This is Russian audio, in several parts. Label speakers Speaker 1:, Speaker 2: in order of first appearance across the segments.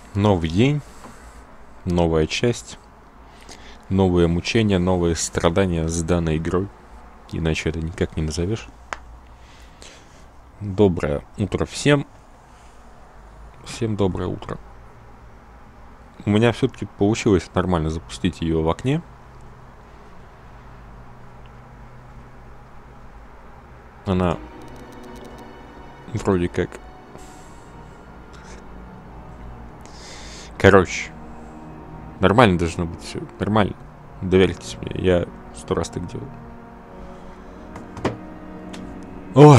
Speaker 1: Новый день, новая часть, новые мучения, новые страдания с данной игрой. Иначе это никак не назовешь. Доброе утро всем. Всем доброе утро. У меня все-таки получилось нормально запустить ее в окне. Она вроде как... Короче, нормально должно быть все. Нормально. Доверьтесь мне, я 100 раз так делал. Ой.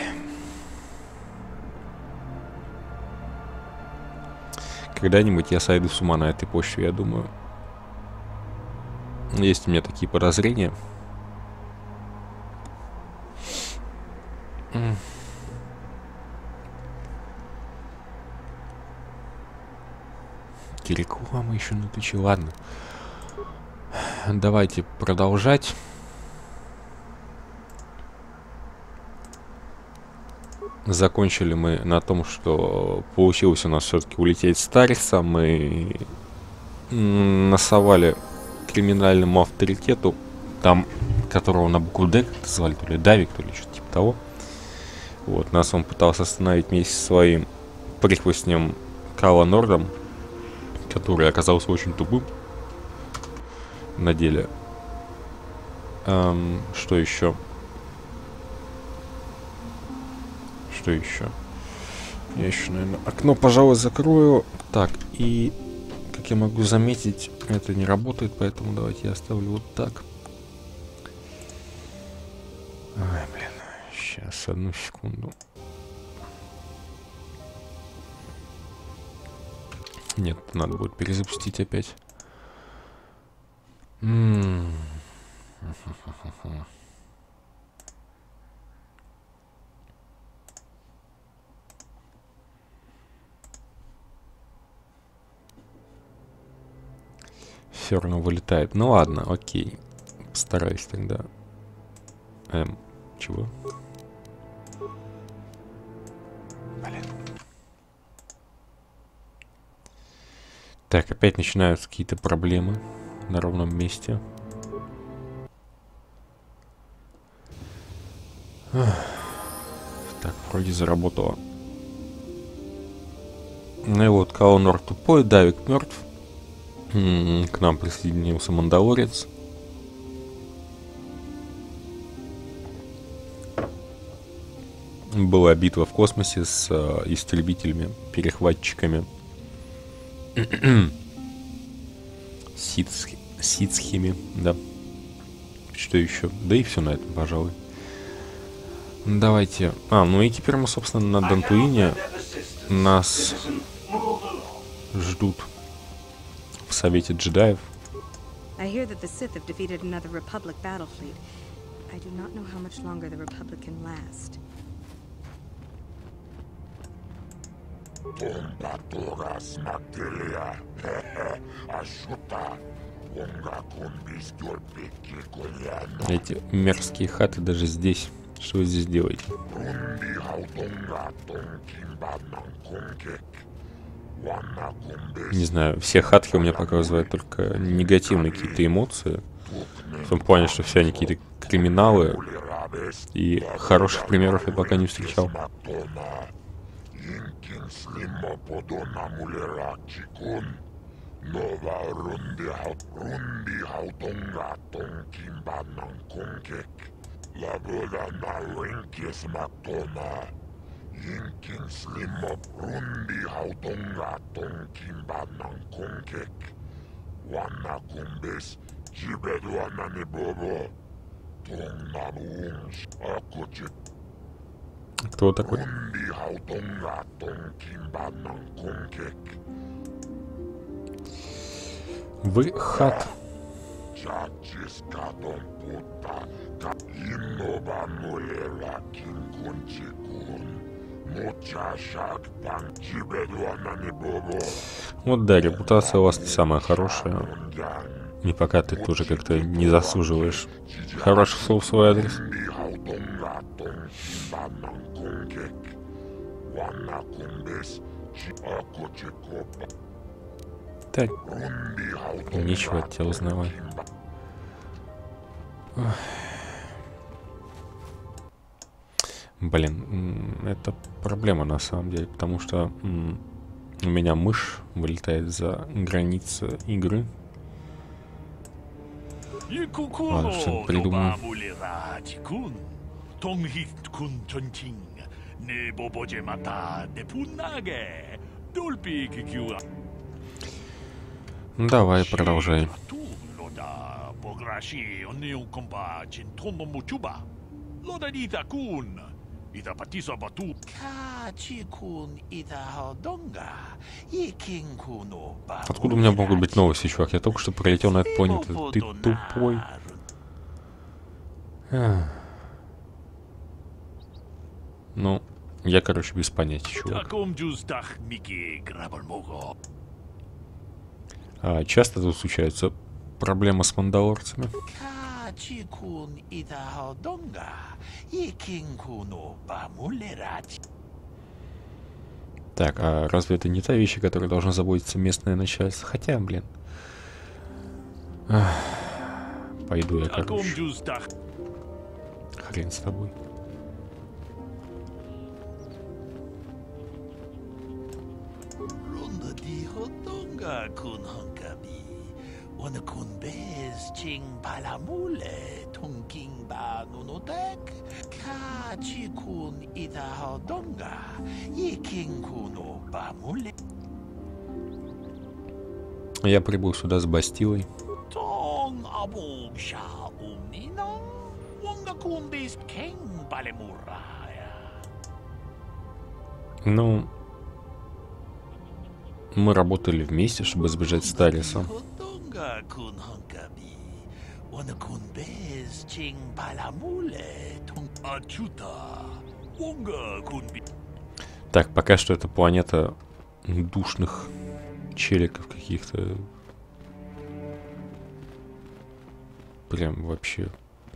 Speaker 1: Когда-нибудь я сойду с ума на этой почве, я думаю. Есть у меня такие подозрения. Реклама еще на Твиче. Ладно. Давайте продолжать. Закончили мы на том, что получилось у нас все-таки улететь с Тариса. Мы насовали криминальному авторитету, там, которого на букву Д как-то звали, то ли Давик, то ли что-то типа того. Вот, нас он пытался остановить вместе со своим прихвостнем Кала Нордом, который оказался очень тупым на деле. Что еще? Что еще? Я еще, наверное, окно, пожалуй, закрою. Так, и как я могу заметить, это не работает, поэтому давайте я оставлю вот так. Ай, блин. Сейчас, одну секунду. Нет, надо будет перезапустить опять. Все равно вылетает. Ну ладно, окей. Постараюсь тогда. Чего? Блин. Так, опять начинаются какие-то проблемы на ровном месте. Так, вроде заработало. Ну и вот, Каонор тупой, Давик мертв. К нам присоединился Мандалорец. Была битва в космосе с истребителями, перехватчиками. Ситхими, да. Что еще? Да и все на этом, пожалуй. Давайте. Ну и теперь мы, собственно, на Дантуине. Нас ждут в Совете джедаев.
Speaker 2: I hear that the Sith have defeated another Republic battle fleet. I do not know how much longer the Republic can last.
Speaker 1: Эти мерзкие хаты даже здесь. Что вы здесь делаете? Не знаю, все хатки у меня пока вызывают только негативные какие-то эмоции. В том плане, что все они какие-то криминалы. И хороших примеров я пока не встречал. Кто такой? Вы хат. Вот да, репутация у вас не самая хорошая. И пока ты тоже как-то не заслуживаешь хороших слов в свой адрес. Так. Нечего от тебя узнавать. Блин, это проблема на самом деле, потому что у меня мышь вылетает за границы игры. Ладно, что придумаю. Давай, продолжай. Откуда у меня могут быть новости, чувак? Я только что пролетел на этот планету. Ты тупой. Ну, я, короче, без понятия, чувак. Часто тут случаются проблемы с мандалорцами. Так, а разве это не та вещь, о которой должно заботиться местное начальство? Хотя, блин. Пойду я, короче. Хрен с тобой. Я прибыл сюда с Бастилой. Ну, мы работали вместе, чтобы сбежать с Тариса. Так, пока что это планета душных челиков каких-то. Прям вообще.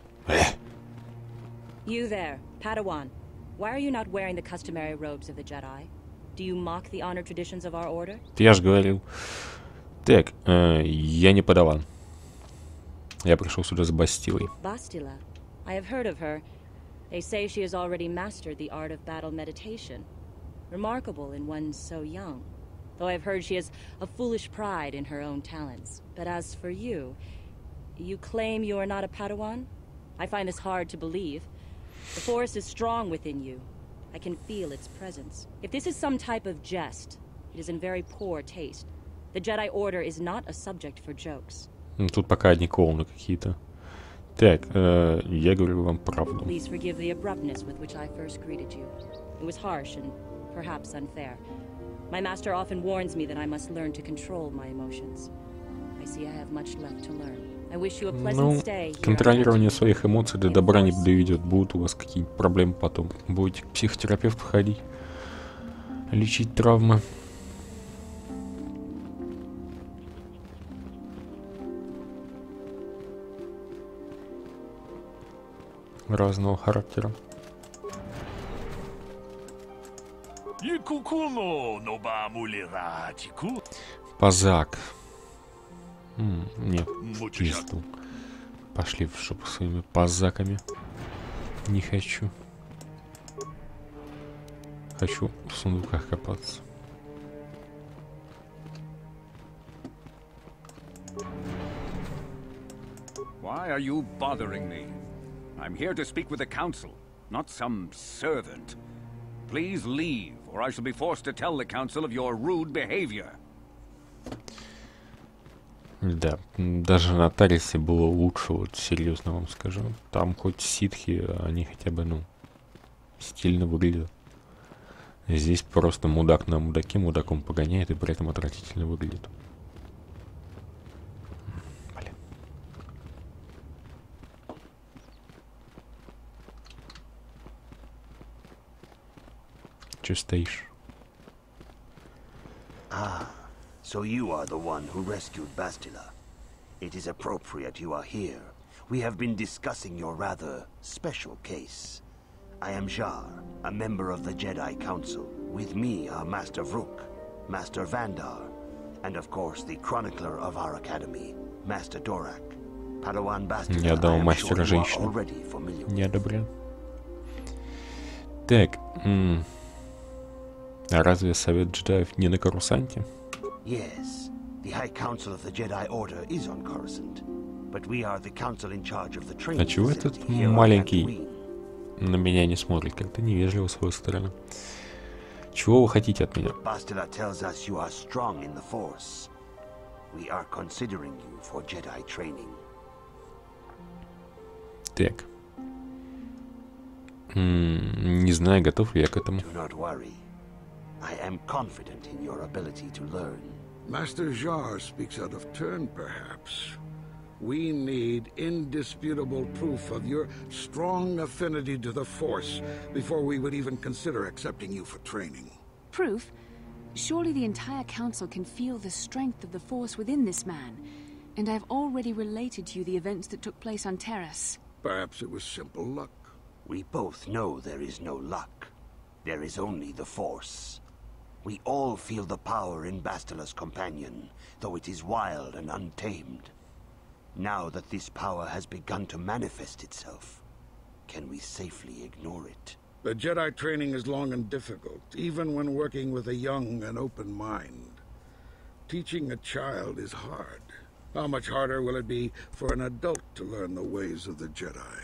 Speaker 3: You there, Padawan. Why are you not wearing the customary robes of the Jedi? Do you mock the honor traditions of our order?
Speaker 1: Я же говорил. Так, я не подаван. Я пришел сюда с Бастилой.
Speaker 3: Bastila. I have heard of her. They say she has already mastered the art of battle meditation. Remarkable in one so young. Though I've heard she has a foolish pride in her own talents. But as for you, you claim you are not a Padawan? I find this hard to believe. The force is strong within you. I can feel its presence. If this is some type of jest, it is in very poor taste. The Jedi Order is not a subject for jokes.
Speaker 1: Тут пока одни клоуны какие-то. Так, я говорю вам правду.
Speaker 3: Please forgive the abruptness with which I first greeted you. It was harsh and perhaps unfair. My master often warns me that I must learn to control my emotions. I see I have much left to learn. I wish you a pleasant stay here.
Speaker 1: Контролирование своих эмоций до добра не доведет. Будут у вас какие-нибудь проблемы потом. Будете к психотерапевту ходить, лечить травмы. Разного характера. Пазак. Нет, пизду. Пошли в шопу своими пазаками. Не хочу. Хочу в сундуках копаться.
Speaker 4: Why are you bothering me? I'm here to speak with the council, not some servant. Please leave, or I shall be forced to tell the council of your rude behavior.
Speaker 1: Да, даже на Тарисе было лучше, вот серьезно вам скажу. Там хоть ситхи, они хотя бы, ну, стильно выглядят. Здесь просто мудак на мудаке мудаком погоняет и при этом отвратительно выглядит. Блин. Че стоишь?
Speaker 5: So you are the one who rescued Bastila. It is appropriate you are here. We have been discussing your rather special case. I am Jar, a member of the Jedi Council. With me are Master Vrook, Master Vandar, And of course, the chronicler of our academy, Master Dorak. Padawan Bastila,
Speaker 1: Ни
Speaker 5: I
Speaker 1: одного
Speaker 5: am sure
Speaker 1: мастера
Speaker 5: you are
Speaker 1: женщины.
Speaker 5: already familiar with.
Speaker 1: Не одобряю. Так. А разве совет джедаев не на Корусанте?
Speaker 5: Yes, the High Council of the Jedi Order is on Coruscant, but we are the council in charge of the training
Speaker 1: А чего этот
Speaker 5: facility here on
Speaker 1: маленький
Speaker 5: Tatooine.
Speaker 1: на меня не смотрит? Как-то невежливо с его стороны. Чего вы хотите от меня?
Speaker 5: Bastila tells us you are strong in the Force. We are considering you for Jedi training.
Speaker 1: Так. Не знаю, готов ли я к этому.
Speaker 5: Do not worry. I am confident in your ability to learn.
Speaker 6: Master Jar speaks out of turn, perhaps. We need indisputable proof of your strong affinity to the Force before we would even consider accepting you for training.
Speaker 7: Proof? Surely the entire council can feel the strength of the Force within this man. And I've already related to you the events that took place on Terrace.
Speaker 6: Perhaps it was simple luck.
Speaker 5: We both know there is no luck. There is only the Force. We all feel the power in Bastila's companion, though it is wild and untamed. Now that this power has begun to manifest itself, can we safely ignore it?
Speaker 6: The Jedi training is long and difficult, even when working with a young and open mind. Teaching a child is hard. How much harder will it be for an adult to learn the ways of the Jedi?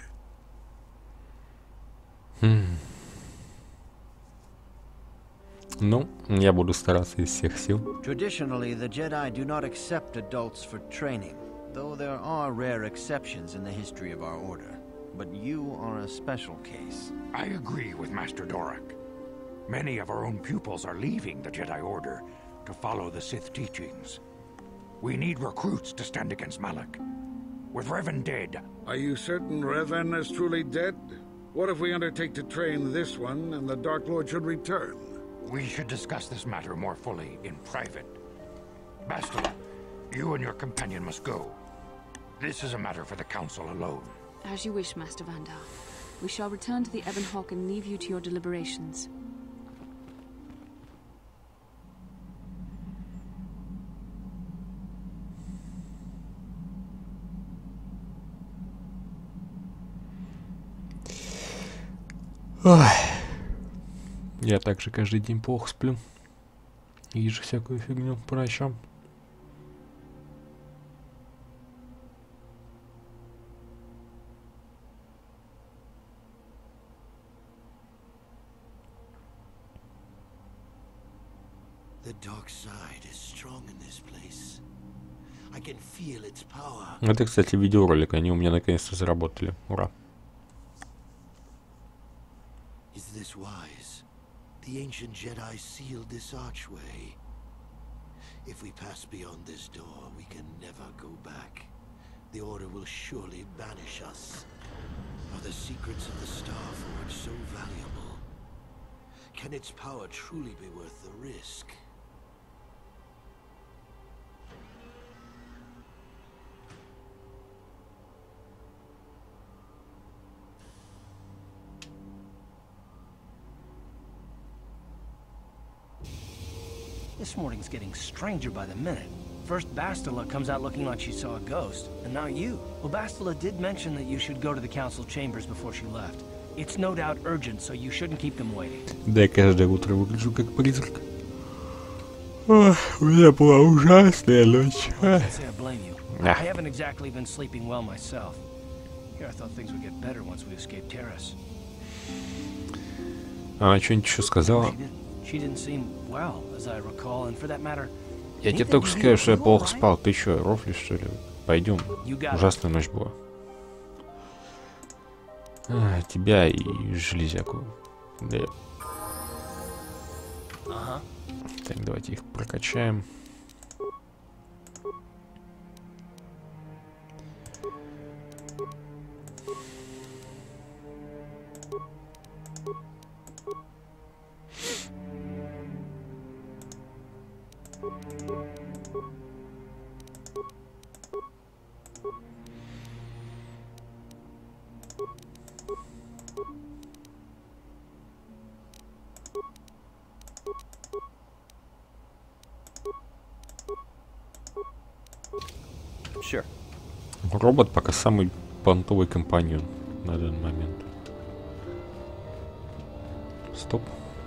Speaker 1: Ну, я буду стараться из всех сил.
Speaker 8: Traditionally, the Jedi do not accept adults for training, though there are rare exceptions in the history of our order. But you are a special case.
Speaker 9: I agree with Master Dorak. Many of our own pupils are leaving the Jedi Order to follow the Sith teachings. We need recruits to stand against Malak. With Revan dead...
Speaker 6: Are you certain Revan is truly dead? What if we undertake to train this one and the Dark Lord should return?
Speaker 9: We should discuss this matter more fully in private. Bastila, you and your companion must go. This is a matter for the Council alone.
Speaker 7: As you wish, Master Vandar. We shall return to the Ebon Hawk and leave you to your deliberations.
Speaker 1: Ой. Я также каждый день плохо сплю. Вижу всякую фигню по ночам.
Speaker 5: The dark side is strong in this place. I can feel its power.
Speaker 1: Это, кстати, видеоролик. Они у меня наконец-то заработали. Ура.
Speaker 5: Is this wise? The ancient Jedi sealed this archway. If we pass beyond this door, we can never go back. The Order will surely banish us. Are the secrets of the Star Forge so valuable? Can its power truly be worth the risk?
Speaker 10: This morning's getting stranger by the minute. First Bastila comes out looking like she saw a ghost, and now you. Well, Bastila did mention that you should go to the council chambers before she left. It's no doubt urgent, so you shouldn't keep them waiting.
Speaker 1: Да, я каждое утро выгляжу как призрак. Ох, у меня была ужасная ночь.
Speaker 10: I can't say I blame you. I haven't exactly been sleeping well myself. Here I thought things would get better once we escaped Terrace.
Speaker 1: Она что-нибудь еще сказала?
Speaker 10: She didn't seem well, as I recall, and for that matter.
Speaker 1: Я тебе только скажу, что я плохо спал. Ты что, рофлишь, что ли? Пойдем. Ужасная ночь была. Тебя и железяку. Да. Так, давайте их прокачаем.
Speaker 11: Sure.
Speaker 1: Робот пока самый понтовый компаньон на данный момент. Стоп.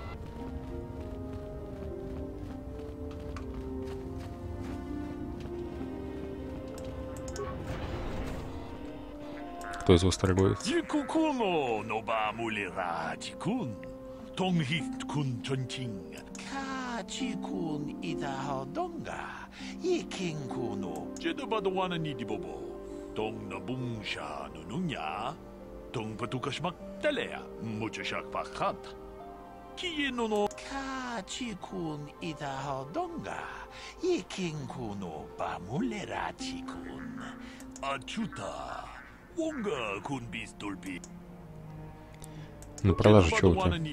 Speaker 1: Кто из вас торговец?
Speaker 12: 동히군 전칭 카지군 이다하던가 이킹군오 제도바도 와는 이디보보 동나붕샤 누누냐 동바두카시막 달래야 무주샥 바칸 기예노노 카지군 이다하던가 이킹군오 바물레라지군 아추타 뭔가 군비스돌비
Speaker 1: На продажу чего у тебя?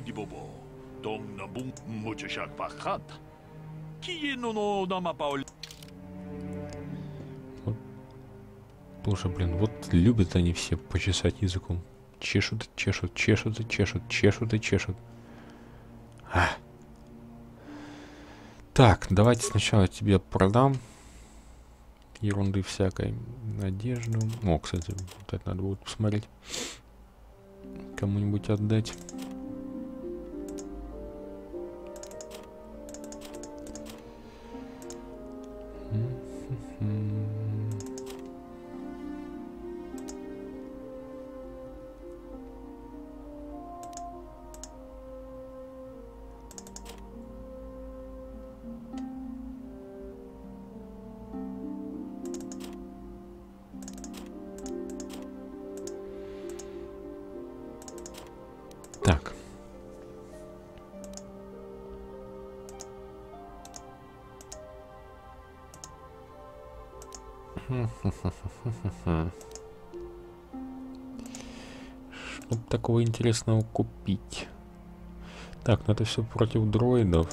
Speaker 1: Вот. Тоже, блин, вот любят они все почесать языком. Чешут, чешут, чешут, чешут, чешут и чешут. А. Так, давайте сначала тебе продам ерунды всякой, одежду. О, кстати, вот это надо будет посмотреть. Кому-нибудь отдать. Так. Что такого интересного купить? Так, ну это все против дроидов.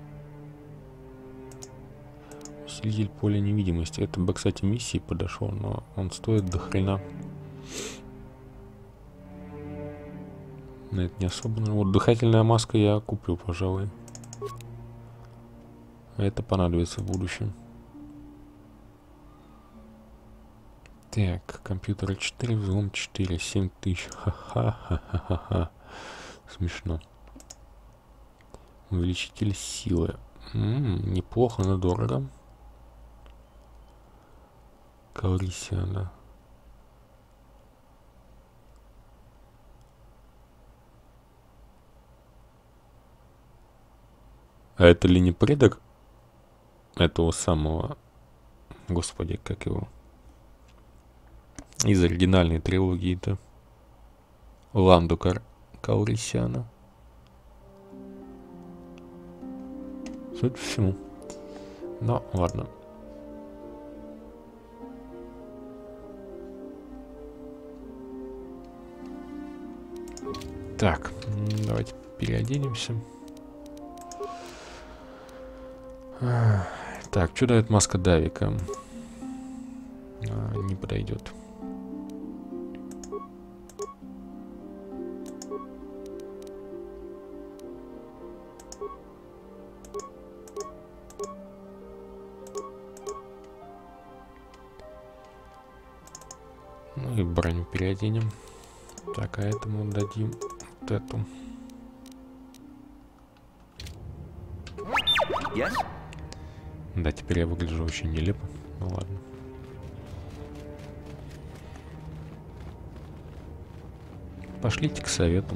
Speaker 1: Усилитель поля невидимости. Это бы, кстати, миссии подошел, но он стоит до хрена. Но это не особо. Вот дыхательная маска я куплю, пожалуй. Это понадобится в будущем. Так, компьютер 4, взлом 4, 7000. Ха-ха-ха-ха-ха. Смешно. Увеличитель силы. Неплохо, но дорого. Каурисиана. А это ли не предок этого самого... Господи, как его... Из оригинальной трилогии-то. Ландо Каурисиана. Судя по всему. Но, ладно. Так, давайте переоденемся. Так, что дает маска Давика? Не подойдет. Ну и броню переоденем. Так, а этому дадим вот эту.
Speaker 11: Yes?
Speaker 1: Да, теперь я выгляжу очень нелепо. Ну ладно. Пошлите к совету.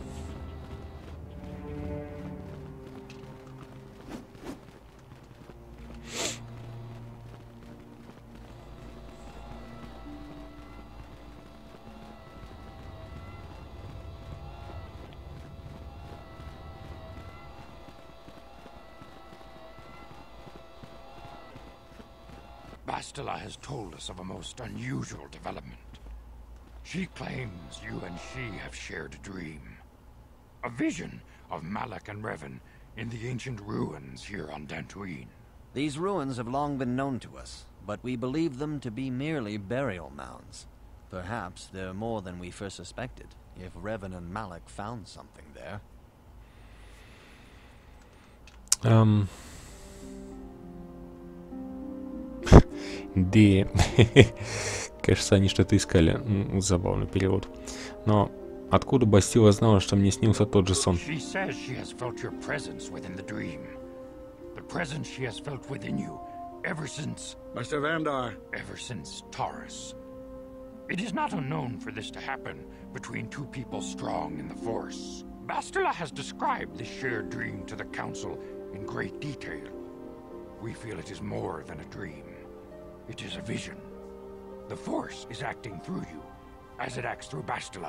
Speaker 9: Bastila has told us of a most unusual development. She claims you and she have shared a dream. A vision of Malak and Revan in the ancient ruins here on Dantooine.
Speaker 8: These ruins have long been known to us, but we believe them to be merely burial mounds. Perhaps they're more than we first suspected, if Revan and Malak found something there.
Speaker 1: Да. Кажется, они что-то искали. Забавный перевод. Но откуда Бастила знала, что мне снился тот же сон?
Speaker 9: She says she has felt your presence within the dream. The presence she has felt within you ever since...
Speaker 6: Master Vandar.
Speaker 9: Ever since Taurus. It is not unknown for this to happen between two people strong in the Force. Bastila has described this shared dream to the Council in great detail. We feel it is more than a dream. It is a vision. The Force is acting through you, as it acts through Bastila.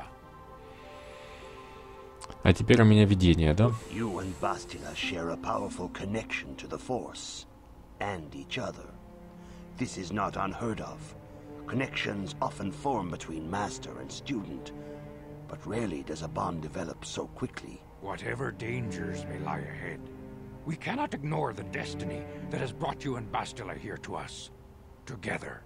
Speaker 1: А теперь у меня видение, да?
Speaker 5: You and Bastila share a powerful connection to the Force, and each other. This is not unheard of. Connections often form between master and student, but rarely does a bond develop so quickly.
Speaker 9: Whatever dangers may lie ahead, we cannot ignore the destiny that has brought you and Bastila here to us. Together.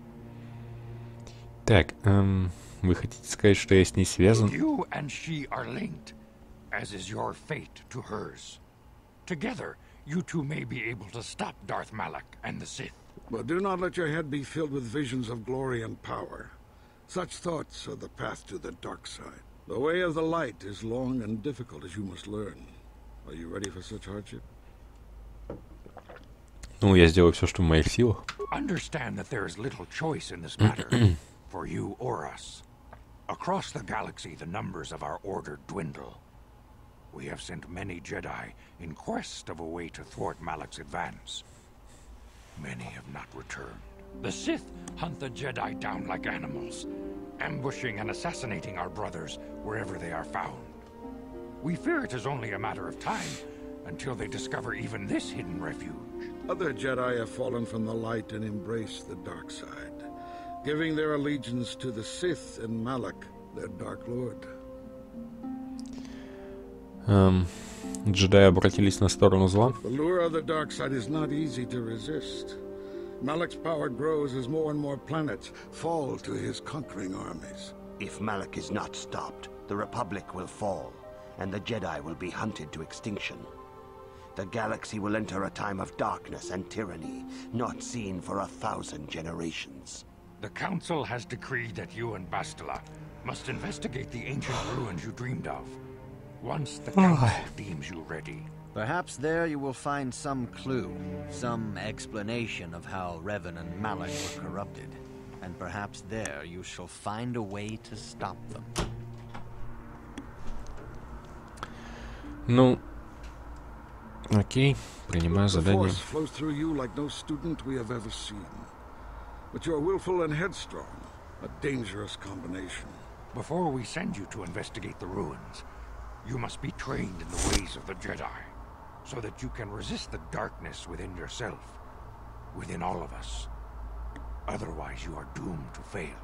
Speaker 1: Так, вы хотите сказать, что я с ней связан?
Speaker 9: You and she are linked, as is your fate to hers. Together, you two may be able to stop Darth Malak and the Sith.
Speaker 6: But do not let your head be filled with visions of glory and power. Such thoughts are the path to the dark side. The way of the light is long and difficult, as you must learn. Are you ready for such hardship?
Speaker 1: Ну, я сделаю все, что в моих силах.
Speaker 9: Understand that there is little choice in this matter, for you or us. Across the galaxy, the numbers of our order dwindle. We have sent many Jedi in quest of a way to thwart Malak's advance. Many have not returned. The Sith hunt the Jedi down like animals, ambushing and assassinating our brothers wherever they are found. We fear it is only a matter of time until they discover even this hidden refuge.
Speaker 6: Other Jedi have fallen from the light and embraced the dark side, giving their allegiance to the Sith and Malak, their Dark Lord.
Speaker 1: Джедаи обратились на сторону зла.
Speaker 6: The lure of the dark side is not easy to resist. Malak's power grows as more and more planets fall to his conquering armies.
Speaker 5: If Malak is not stopped, the Republic will fall, and the Jedi will be hunted to extinction. The galaxy will enter a time of darkness and tyranny, not seen for 1,000 generations.
Speaker 9: The Council has decreed that you and Bastila must investigate the ancient ruins you dreamed of. Once the Council deems you ready.
Speaker 8: Perhaps there you will find some clue, some explanation of how Revan and Malak were corrupted. And perhaps there you shall find a way to stop them.
Speaker 1: Ну, окей, принимаю задание.
Speaker 6: The Force flows through you like no student we have ever seen. But you're willful and headstrong, a dangerous combination.
Speaker 9: Before we send you to investigate the ruins, you must be trained in the ways of the Jedi, so that you can resist the darkness within yourself, within all of us. Otherwise, you are doomed to fail.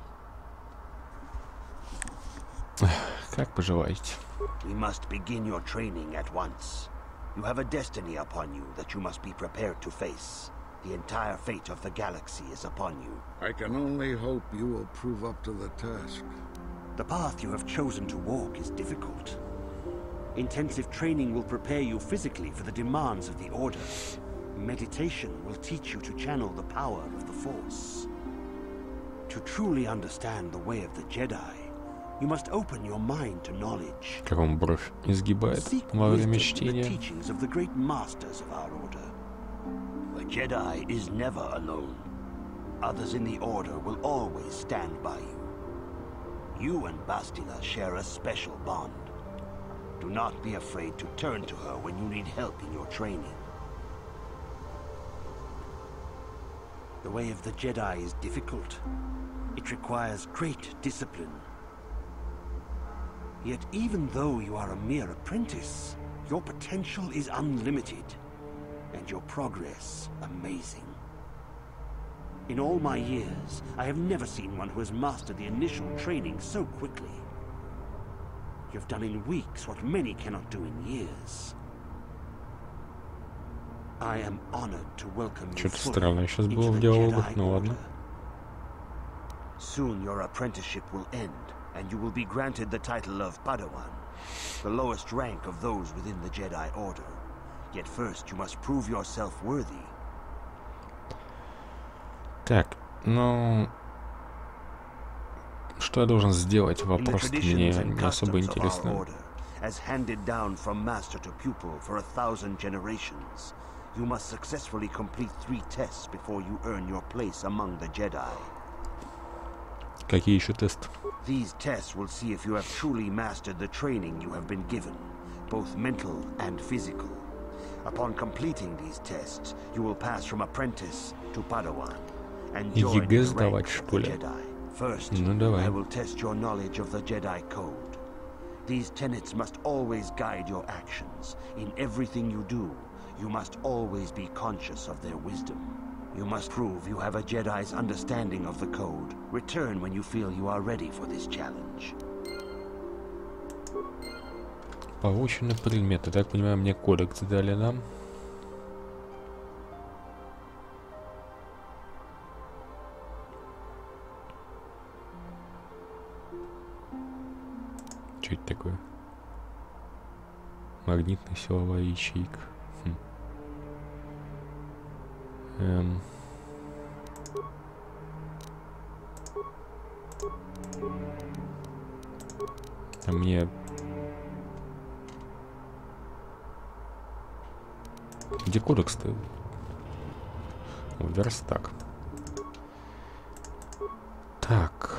Speaker 1: Как пожелаете.
Speaker 5: We must begin your training at once. You have a destiny upon you that you must be prepared to face. The entire fate of the galaxy is upon you.
Speaker 6: I can only hope you will prove up to the task.
Speaker 5: The path you have chosen to walk is difficult. Intensive training will prepare you physically for the demands of the Order. Meditation will teach you to channel the power of the Force. To truly understand the way of the Jedi, you must open your mind to knowledge.
Speaker 1: Как он бровь изгибает во время чтения.
Speaker 5: The teachings of the great masters of our Order. The Jedi is never alone. Others in the Order will always stand by you. You and Bastila share a special bond. Do not be afraid to turn to her when you need help in your training. The way of the Jedi is difficult. It requires great discipline. Yet even though you are a mere apprentice, your potential is unlimited, and your progress amazing. In all my years, I have never seen one who has mastered the initial training so quickly. You've done in weeks what many cannot do in years. I am honored to welcome you
Speaker 1: Что-то странное сейчас было в диалогах, ну ладно.
Speaker 5: Soon your apprenticeship will end, and you will be granted the title of Padawan, the lowest rank of those within the Jedi Order. Yet first you must prove yourself worthy.
Speaker 1: Так, Ну... Что я должен сделать? Вопрос мне не особо интересно.
Speaker 5: As handed down from master to pupil for 1000 generations, you must successfully complete 3 tests before you earn your place among the Jedi.
Speaker 1: Какие еще тесты?
Speaker 5: These tests will see if you have truly mastered the training you have been given, both mental and physical. Upon completing these tests, you will pass from apprentice to Padawan and join the rank of the Jedi. First, I will test your knowledge of the Jedi Code. These tenets must always guide your actions. In everything you do, you must always be conscious of their wisdom. You must prove you have a Jedi's understanding of the Code. Return when you feel you are ready for this challenge.
Speaker 1: Получены предметы. Так понимаю, мне кодекс дали нам. Что это такое? Магнитная силовая ячейка. А мне... Где кодекс-то? Верстак. Так.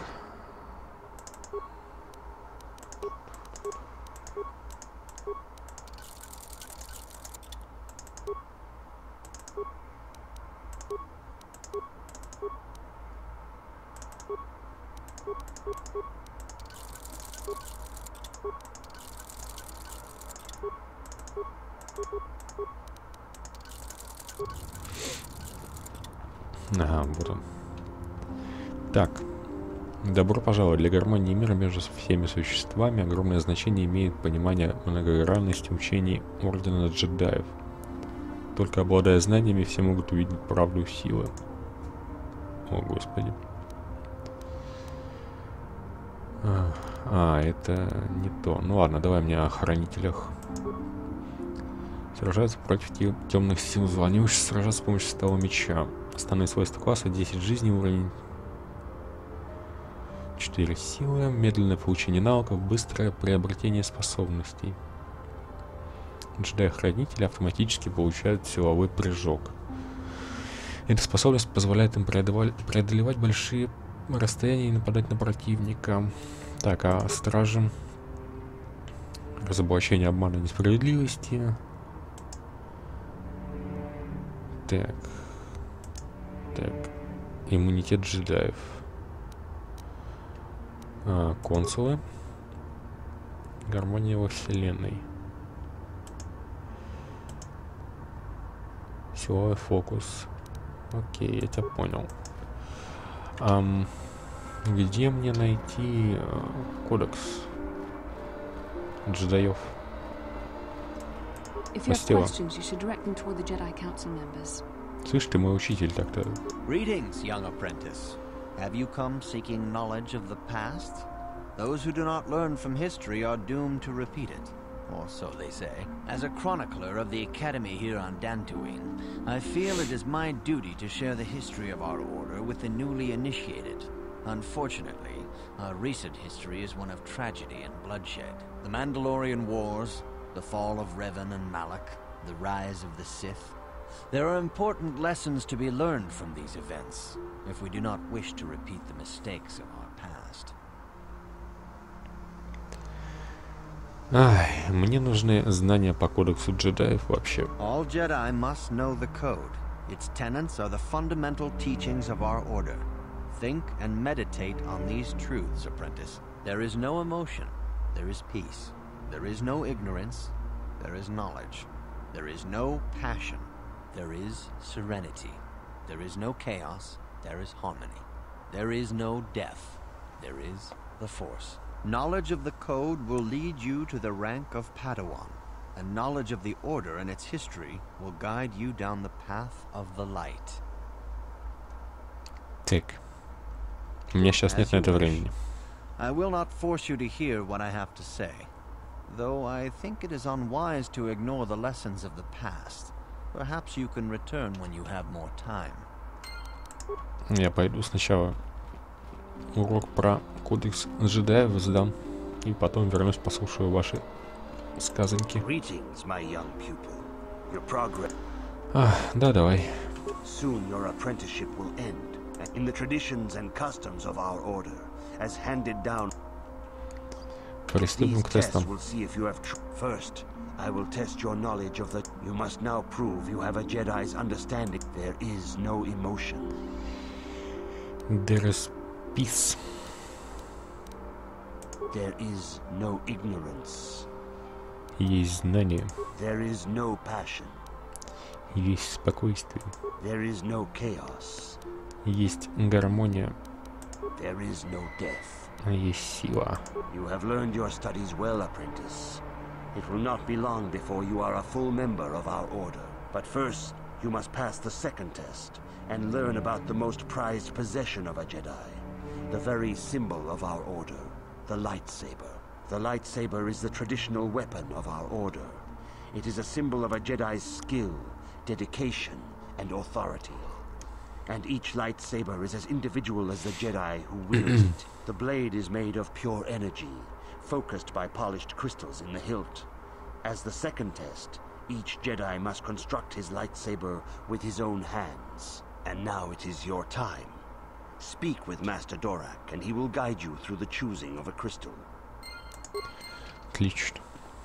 Speaker 1: Ага, вот он. Так. Добро пожаловать. Для гармонии мира между всеми существами огромное значение имеет понимание многогранности учений Ордена Джедаев. Только обладая знаниями, все могут увидеть правду и силы. О, Господи. Это не то. Ну ладно, давай мне о хранителях. Сражаются против темных сил. Звонившись сражаться с помощью стала меча. Основные свойства класса: 10 жизней, уровень 4 силы, медленное получение навыков, быстрое приобретение способностей. Джедаи-хранители автоматически получают силовой прыжок. Эта способность позволяет им преодолевать большие расстояния и нападать на противника. Так, а стражи? Разоблачение обмана и несправедливости. Так. Иммунитет джедаев. Консулы. Гармония во вселенной. Силовой фокус. Окей, я тебя понял. Где мне найти кодекс джедаев? Слышь, ты мой учитель так-то.
Speaker 8: Greetings, young apprentice. Have you come seeking knowledge of the past? Those who do not learn from history are doomed to repeat it. Or so they say. As a chronicler of the Academy here on Dantooine, I feel it is my duty to share the history of our order with the newly initiated. Unfortunately, our recent history is one of tragedy and bloodshed. The Mandalorian Wars, the fall of Revan and Malak, the rise of the Sith. There are important lessons to be learned from these events, if we do not wish to repeat the mistakes of our past.
Speaker 1: Ай, мне нужны знания по кодексу джедаев вообще.
Speaker 8: All Jedi must know the code. Its tenets are the fundamental teachings of our order. Think and meditate on these truths, apprentice. There is no emotion. There is peace. There is no ignorance. There is knowledge. There is no passion. There is serenity. There is no chaos. There is harmony. There is no death. There is the Force. Knowledge of the code will lead you to the rank of Padawan, and knowledge of the Order and its history will guide you down the path of the light.
Speaker 1: Так. У меня сейчас нет на это времени.
Speaker 8: I will not force you to hear what I have to say, though I think it is unwise to ignore the lessons of the past. Perhaps you can return when you have more time.
Speaker 1: Я пойду сначала урок про кодекс джедаев сдам, и потом вернусь, послушаю ваши сказаньки. Да, давай.
Speaker 5: Soon your apprenticeship will end in the traditions and customs of our order, as handed down.
Speaker 1: Приступим к тестам.
Speaker 5: First, I will test your knowledge of the. You must now prove you have a Jedi's understanding. There is no emotion.
Speaker 1: There is peace.
Speaker 5: There is no ignorance.
Speaker 1: Есть знание.
Speaker 5: There is no passion.
Speaker 1: Есть спокойствие.
Speaker 5: There is no chaos.
Speaker 1: Есть гармония.
Speaker 5: There is no death.
Speaker 1: Есть сила.
Speaker 5: You have learned your studies well, apprentice. It will not be long before you are a full member of our order. But first, you must pass the second test and learn about the most prized possession of a Jedi, the very symbol of our order, the lightsaber. The lightsaber is the traditional weapon of our order. It is a symbol of a Jedi's skill, dedication, and authority. And each lightsaber is as individual as the Jedi who wields it. The blade is made of pure energy, focused by polished crystals in the hilt. As the second test, each Jedi must construct his lightsaber with his own hands. And now it is your time. Speak with Master Dorak, and he will guide you through the choosing of a crystal.
Speaker 1: Отлично.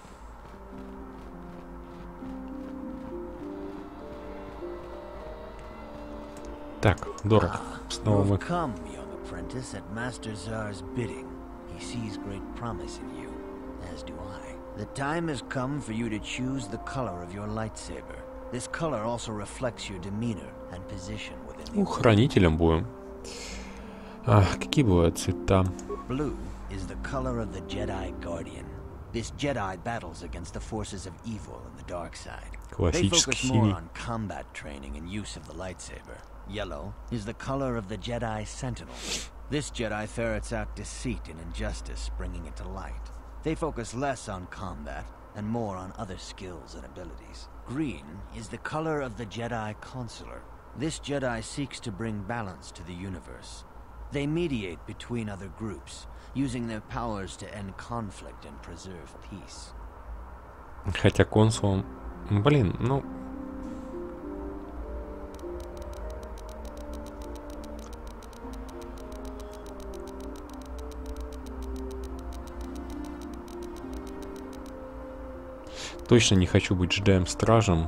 Speaker 1: Так, Дорак, снова мы.
Speaker 8: Come, young apprentice, at Master Zar's bidding. He sees great promise in you, as do I. The time has come for you to choose the color of your lightsaber. This color also reflects your demeanor and position within the order.
Speaker 1: Хранителем будем. Какие бывают цвета?
Speaker 8: Blue is the color of the Jedi Guardian. This Jedi battles against the forces of evil and the dark side. They focus more on combat training and use of the lightsaber. Yellow is the color of the Jedi Sentinel. This Jedi ferrets out deceit and injustice, bringing it to light. They focus less on combat and more on other skills and abilities. Green is the color of the Jedi Consular. This Jedi seeks to bring balance to the universe. They mediate between other groups, using their powers to end conflict and preserve peace.
Speaker 1: Хотя консулом... Блин, ну... Точно не хочу быть джедаем-стражем.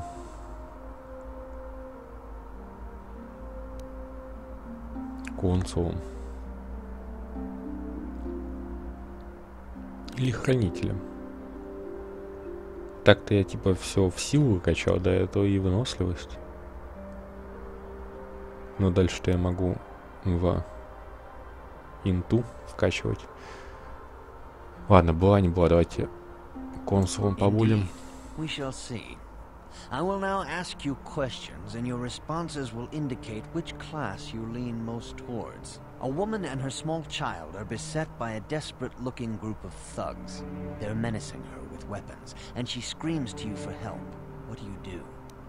Speaker 1: Консулом. Или хранителем. Так-то я типа все в силу качал, до этого и выносливость. Но дальше-то я могу в инту вкачивать. Ладно, была не была, давайте консулом побудем.
Speaker 8: We shall see. I will now ask you questions, and your responses will indicate which class you lean most towards. A woman and her small child are beset by a desperate-looking group of thugs. They're menacing her with weapons, and she screams to you for help. What do you do?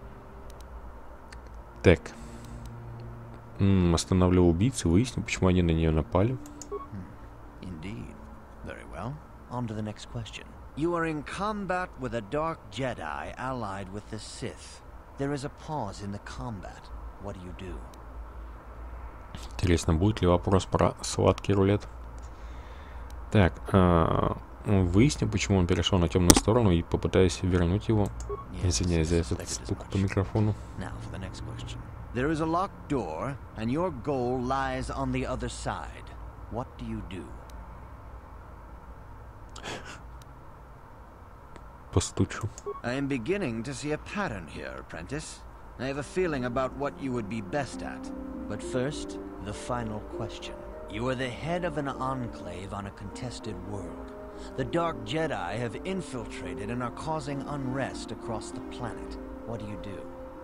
Speaker 1: Так. Остановлю убийцу, выясню, почему они на нее напали.
Speaker 8: Indeed. Very well. On to the next question. You are in combat with a dark Jedi allied with the Sith. There is a pause in the combat. What do you do?
Speaker 1: Интересно, будет ли вопрос про сладкий рулет? Так, выясню, почему он перешел на темную сторону, и попытаюсь вернуть его. Извиняюсь за этот стук по микрофону.
Speaker 8: Now for the next question. There is a locked door, and your goal lies on the other side. What do you do?
Speaker 1: Постучу.
Speaker 8: I am beginning to see a pattern here, apprentice. I have a feeling about what you would be best at. But first, the final question. You are the head of an enclave on a contested world. The Dark Jedi have infiltrated and are causing unrest across the planet. What do you do?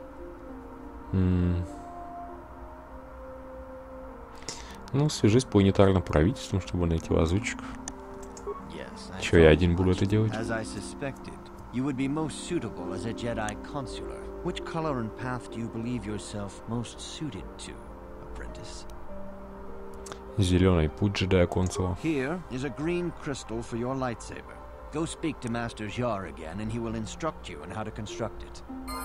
Speaker 1: Ну, свяжись с планетарным правительством, чтобы найти лазутчиков.
Speaker 8: Yes,
Speaker 1: Чё, я один буду это делать?
Speaker 8: As I suspected, you would be most suitable as a Jedi consular. Which color and path do you believe yourself most suited to, apprentice? apprentice.
Speaker 1: Зеленый путь джедая-консула.
Speaker 8: Here is a green crystal for your lightsaber. Go speak to Master Jar again, and he will instruct you on how to construct it.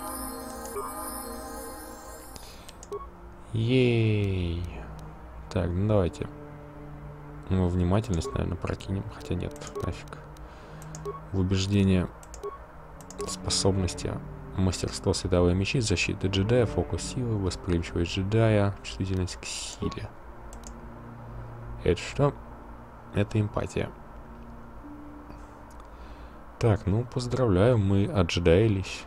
Speaker 1: Ей. Так, ну давайте. Ну, внимательность, наверное, прокинем. Хотя нет, нафиг. В убеждение, способности, мастерство, световые мечи, защита джедая, фокус силы, восприимчивость джедая, чувствительность к силе. Это что? Это эмпатия. Так, ну поздравляю, мы отджедаились.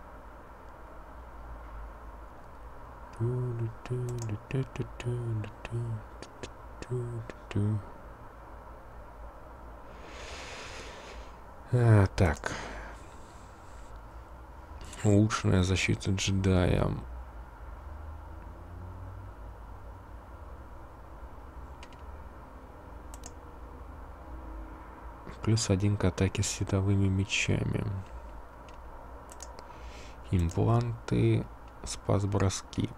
Speaker 1: Так. Улучшенная защита джедая. +1 к атаке с световыми мечами. Импланты. Спас-броски.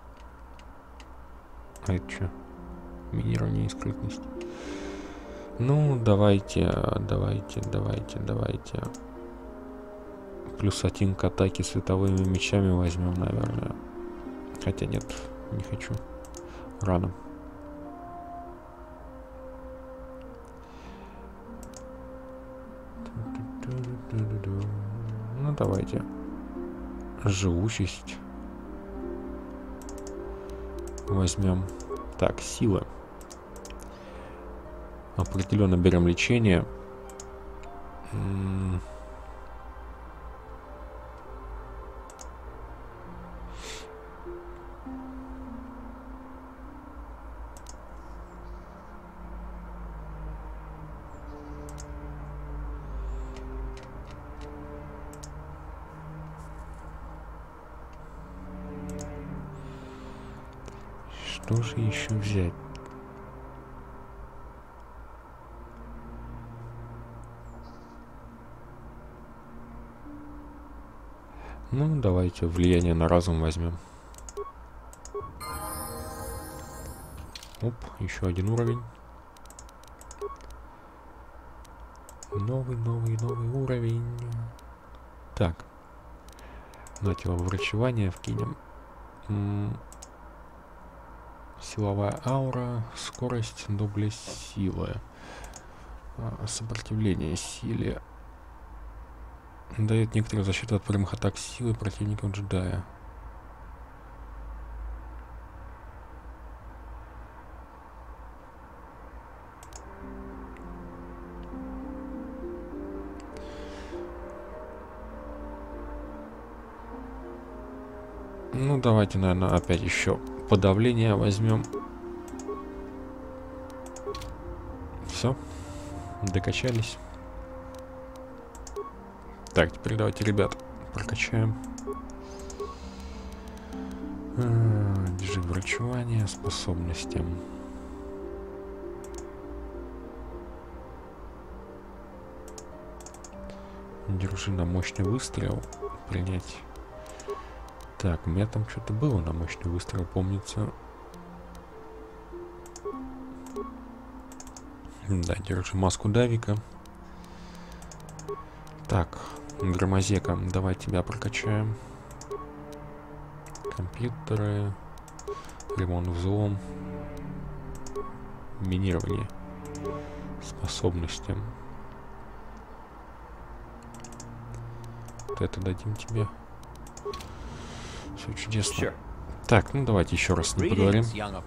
Speaker 1: А это что? Минирование и скрытность. Ну, давайте. +1 к атаке световыми мечами возьмем, наверное. Хотя нет, не хочу. Рано. Ну, давайте. Живучесть. Возьмем. Так, сила. Определенно берем лечение. Что же еще взять? Ну, давайте влияние на разум возьмем. Оп, еще один уровень. Новый уровень. Так. На теловрачевание вкинем. Силовая аура, скорость, доблесть, силы. Сопротивление силе. Дает некоторую защиту от прямых атак силы противников джедая. Ну, давайте, наверное, опять еще подавление возьмем. Все. Докачались. Так, теперь давайте, ребят, прокачаем. Держи врачевание, способности. Держи на мощный выстрел. Принять. Так, у меня там что-то было на мощный выстрел, помнится. Да, держи маску Давика. Так, Громозека, давай тебя прокачаем. Компьютеры. Ремонт взлом. Минирование. Способности. Вот это дадим тебе. Все чудесно. Sure. Так, ну давайте еще раз не поговорим.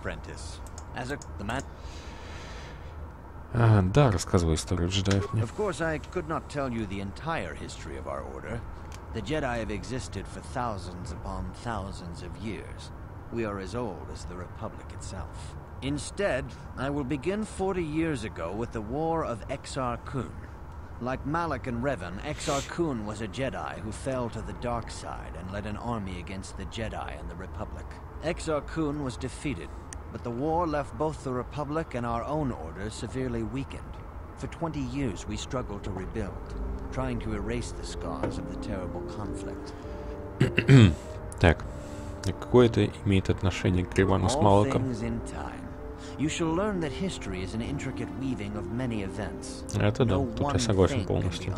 Speaker 1: Да, рассказывай историю джедаев мне.
Speaker 8: Of course, I could not tell you the entire history of our order. The Jedi have existed for thousands upon thousands of years. We are as old as the Republic itself. Instead, I will begin 40 years ago with the War of Exar Kun. Like Malak and Revan, Exar Kun was a Jedi who fell to the dark side and led an army against the Jedi and the Republic. Exar Kun was defeated, but the war left both the Republic and our own order severely weakened. For 20 years we struggled to rebuild, trying to erase the scars of the terrible conflict.
Speaker 1: Так. Какое это имеет отношение к Ривану с Малаком? Это да, тут я согласен полностью.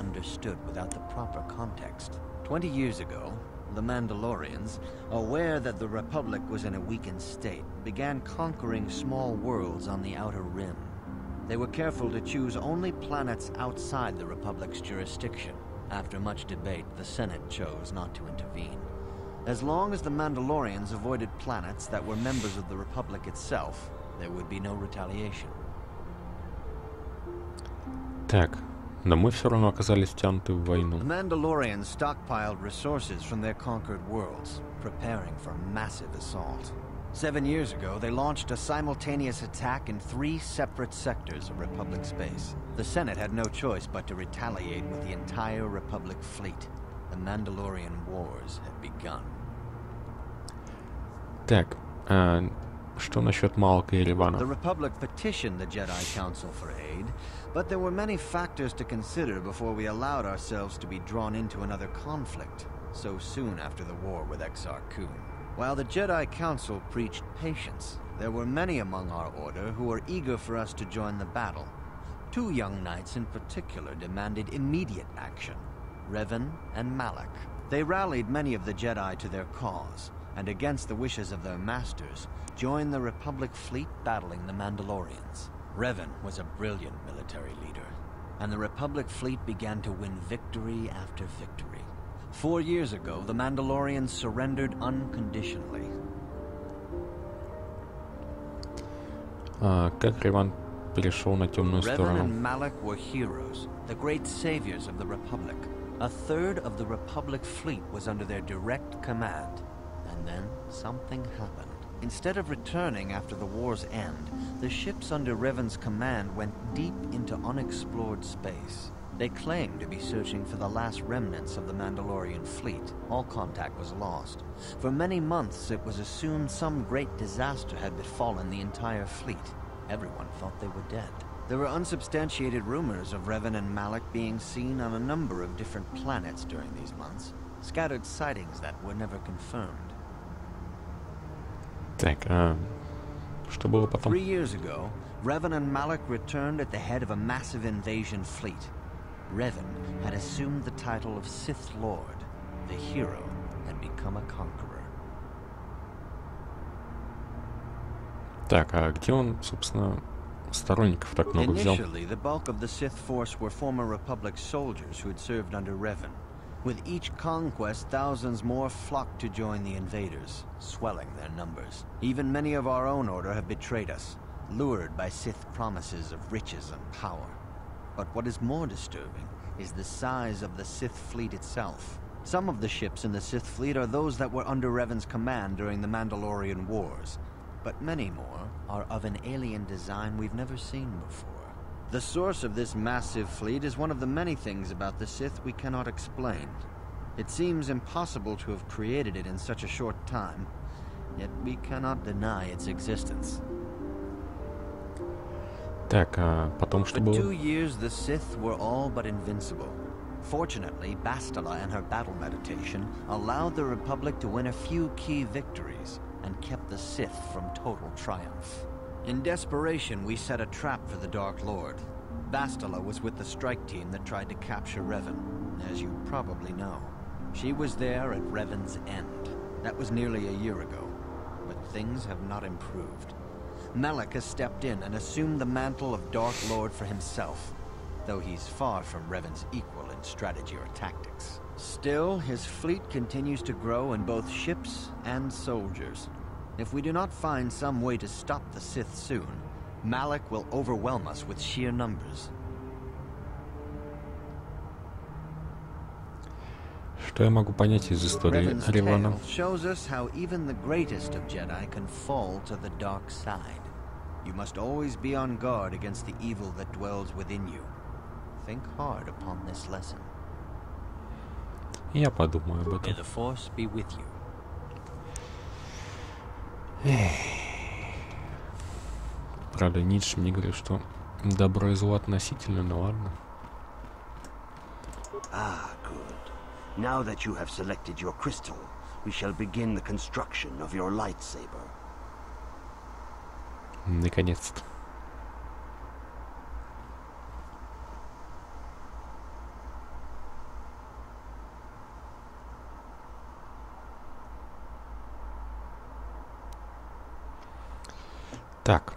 Speaker 8: 20 years ago, the Mandalorians, aware that the Republic was in a weakened state, began conquering small worlds on the Outer Rim. They were careful to choose only planets outside the Republic's jurisdiction. After much debate, the Senate chose not to intervene. As long as the Mandalorians avoided planets that were members of the Republic itself, there would be no retaliation.
Speaker 1: Так, но мы все равно оказались втянуты в войну.
Speaker 8: The Mandalorians stockpiled resources from their conquered worlds, preparing for a massive assault. 7 years ago, they launched a simultaneous attack in 3 separate sectors of Republic space. The Senate had no choice but to retaliate with the entire Republic fleet. The Mandalorian Wars had begun.
Speaker 1: Так, что насчет Малака и Ривана?
Speaker 8: The Republic petitioned the Jedi Council for aid, but there were many factors to consider before we allowed ourselves to be drawn into another conflict, so soon after the war with Exar Kun. While the Jedi Council preached patience, there were many among our order who were eager for us to join the battle. 2 young knights in particular demanded immediate action, Revan and Malak. They rallied many of the Jedi to their cause, and against the wishes of their masters, joined the Republic fleet battling the Mandalorians. Revan was a brilliant military leader, and the Republic fleet began to win victory after victory. 4 years ago, the Mandalorians surrendered unconditionally.
Speaker 1: Как Риван перешел на темную сторону?
Speaker 8: Revan and Malak were heroes, the great saviors of the Republic. 1/3 of the Republic fleet was under their direct command. And then something happened. Instead of returning after the war's end, the ships under Revan's command went deep into unexplored space. They claimed to be searching for the last remnants of the Mandalorian fleet. All contact was lost. For many months, it was assumed some great disaster had befallen the entire fleet. Everyone thought they were dead. There were unsubstantiated rumors of Revan and Malak being seen on a number of different planets during these months. Scattered sightings that were never confirmed.
Speaker 1: Так, что было потом?
Speaker 8: 3 years ago, Revan and Malak returned at the head of a massive invasion fleet. Revan had assumed the title of Sith Lord. The hero had become a conqueror.
Speaker 1: Так, а где он, собственно, сторонников так много взял?
Speaker 8: Initially, the bulk of the Sith force were former Republic soldiers who had served under Revan. With each conquest, thousands more flocked to join the invaders, swelling their numbers. Even many of our own order have betrayed us, lured by Sith promises of riches and power. But what is more disturbing is the size of the Sith fleet itself. Some of the ships in the Sith fleet are those that were under Revan's command during the Mandalorian Wars, but many more are of an alien design we've never seen before. The source of this massive fleet is one of the many things about the Sith we cannot explain. It seems impossible to have created it in such a short time, yet we cannot deny its existence.
Speaker 1: Так, а потом что было?
Speaker 8: For 2 years, the Sith were all but invincible. Fortunately, Bastila and her battle meditation allowed the Republic to win a few key victories and kept the Sith from total triumph. In desperation, we set a trap for the Dark Lord. Bastila was with the strike team that tried to capture Revan, as you probably know. She was there at Revan's end. That was nearly a year ago, but things have not improved. Malak has stepped in and assumed the mantle of Dark Lord for himself, though he's far from Revan's equal in strategy or tactics. Still, his fleet continues to grow in both ships and soldiers. If we do not find some way to stop the Sith soon, Malak will overwhelm us with sheer numbers.
Speaker 1: Что я могу понять из истории Ривана?
Speaker 8: Shows us how even the greatest of Jedi can fall to the dark side. You must always be on guard against the evil that dwells within you. Think hard upon this lesson.
Speaker 1: Я подумаю об этом.
Speaker 8: May the Force be with you.
Speaker 1: Правда, Ницше мне говорит, что добро и зло относительно, но ладно.
Speaker 5: Ah, good. Now that you have selected your crystal, we shall begin the construction of your lightsaber.
Speaker 1: Наконец-то. Так.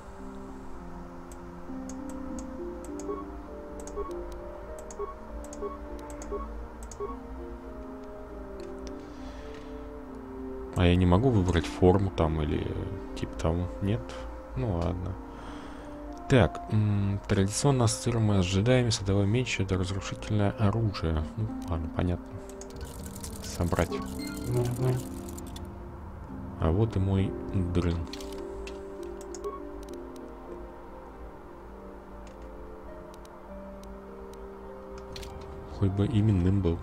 Speaker 1: А я не могу выбрать форму там или типа того? Нет? Ну ладно. Так, традиционно ассоциируемое с джедаями садовое меч — это разрушительное оружие. Ну, ладно, понятно. Собрать. А вот и мой дрын. Хоть бы именным был.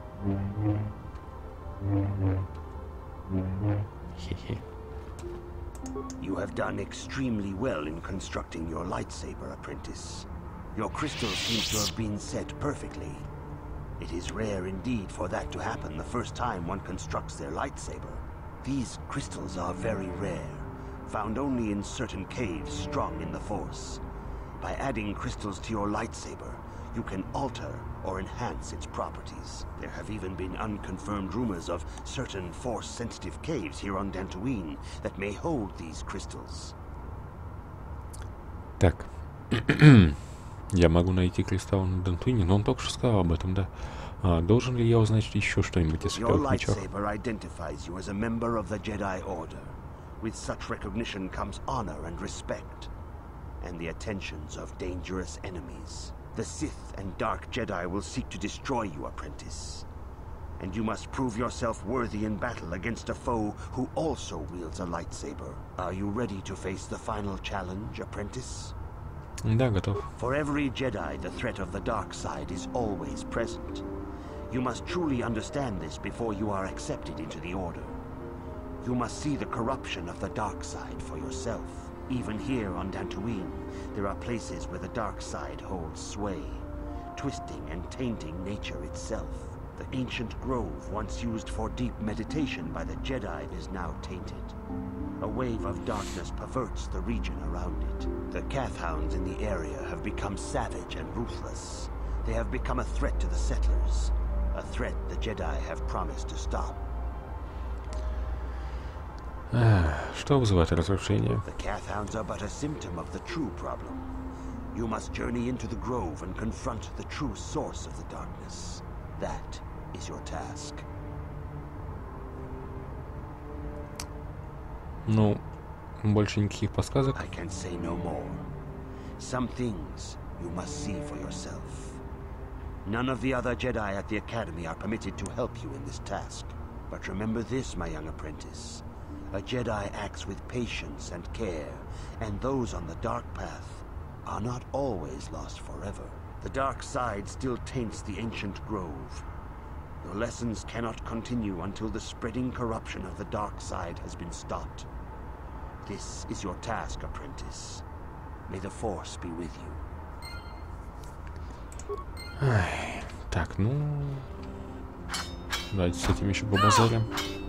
Speaker 1: Хе-хе.
Speaker 5: You have done extremely well in constructing your lightsaber, apprentice. Your crystals seem to have been set perfectly. It is rare indeed for that to happen the first time one constructs their lightsaber. These crystals are very rare, found only in certain caves strong in the Force. By adding crystals to your lightsaber, you can alter or enhance its properties. There have even been unconfirmed rumors of certain Force-sensitive caves here on Dantooine that may hold these crystals.
Speaker 1: Так. Я могу найти кристалл на Дантуине, но он только что сказал об этом, да. Должен ли я узнать еще что-нибудь о световых мечах?
Speaker 5: Your lightsaber identifies you as a member of the Jedi Order. With such recognition comes honor and respect, and the attentions of dangerous enemies. The Sith and Dark Jedi will seek to destroy you, apprentice. And you must prove yourself worthy in battle against a foe who also wields a lightsaber. Are you ready to face the final challenge, apprentice?
Speaker 1: Да, готов.
Speaker 5: For every Jedi, the threat of the dark side is always present. You must truly understand this before you are accepted into the Order. You must see the corruption of the dark side for yourself. Even here on Dantooine, there are places where the dark side holds sway, twisting and tainting nature itself. The ancient grove, once used for deep meditation by the Jedi, is now tainted. A wave of darkness perverts the region around it. The Kathhounds in the area have become savage and ruthless. They have become a threat to the settlers, a threat the Jedi have promised to stop.
Speaker 1: Что вызывает разрушение?
Speaker 5: The Kathhounds are but a symptom of the true problem. You must journey into the grove and confront the true source of the darkness. That is your task.
Speaker 1: Ну, больше никаких подсказок.
Speaker 5: I can say no more. Some things you must see for yourself. None of the other Jedi at the Academy are permitted to help you in this task. But remember this, my young apprentice. A Jedi acts with patience and care, and those on the dark path are not always lost forever. The dark side still taints the ancient grove. Your lessons cannot continue until the spreading corruption of the dark side has been stopped. This is your task, apprentice. May the Force be with you.
Speaker 1: Так, ну... Давайте с этим еще побазарим.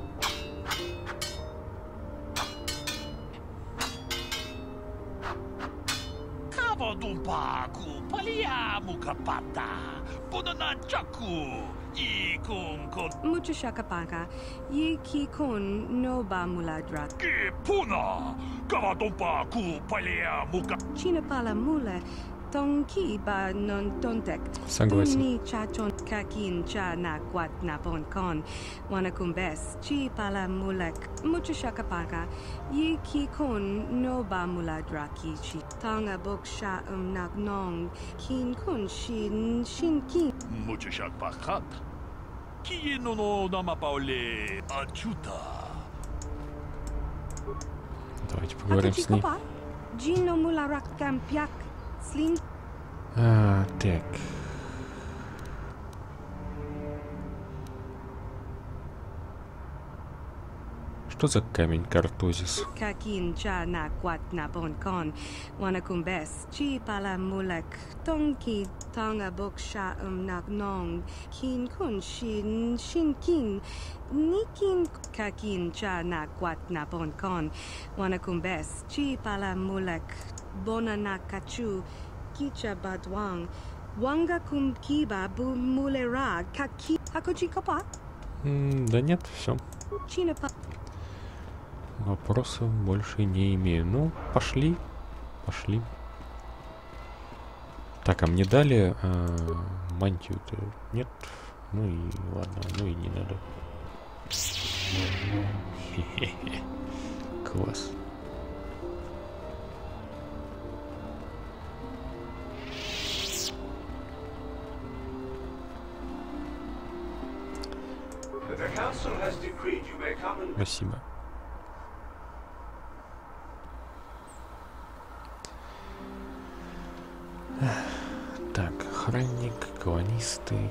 Speaker 2: Mucho shakapaka, ye ki kun no ba muladra.
Speaker 12: Puna, Kavadompa ku palia muka.
Speaker 2: China pala mula, tong ki ba non tontek.
Speaker 1: Согласен.
Speaker 2: Ni cha chon kakin cha na kwat na pon kon. Wanakumbes, chi pala mulek. Mucho shakapaka, ye ki kun no ba muladra ki chi. Tonga bok sha nak nong, kin kun shin kin.
Speaker 12: Mucho shakpakat. Kino no namapауле Ачута.
Speaker 1: Давайте поговорим с ней.
Speaker 2: Джино муларак кампяк слин.
Speaker 1: Так. Что за камень картозис?
Speaker 2: Kakin cha na kwat na bon kon. Wana kumbes. Chi pala mulek. Tonki tonga bok sha nak nong. Kin kun shin kin. Nikin kakin cha na kwat na bon kon. Wana kumbes. Chi pala mulek. Bona na kachu. Kicha badwang. Wanga kum kiba bu mulera. Kaki. Hakuchi kopa?
Speaker 1: Да нет, все.
Speaker 2: China pa.
Speaker 1: Вопросов больше не имею. Ну, пошли. Пошли. Так, а мне дали мантию-то? Нет? Ну и ладно, ну и не надо. Класс. Спасибо. Так, охранник, колонисты.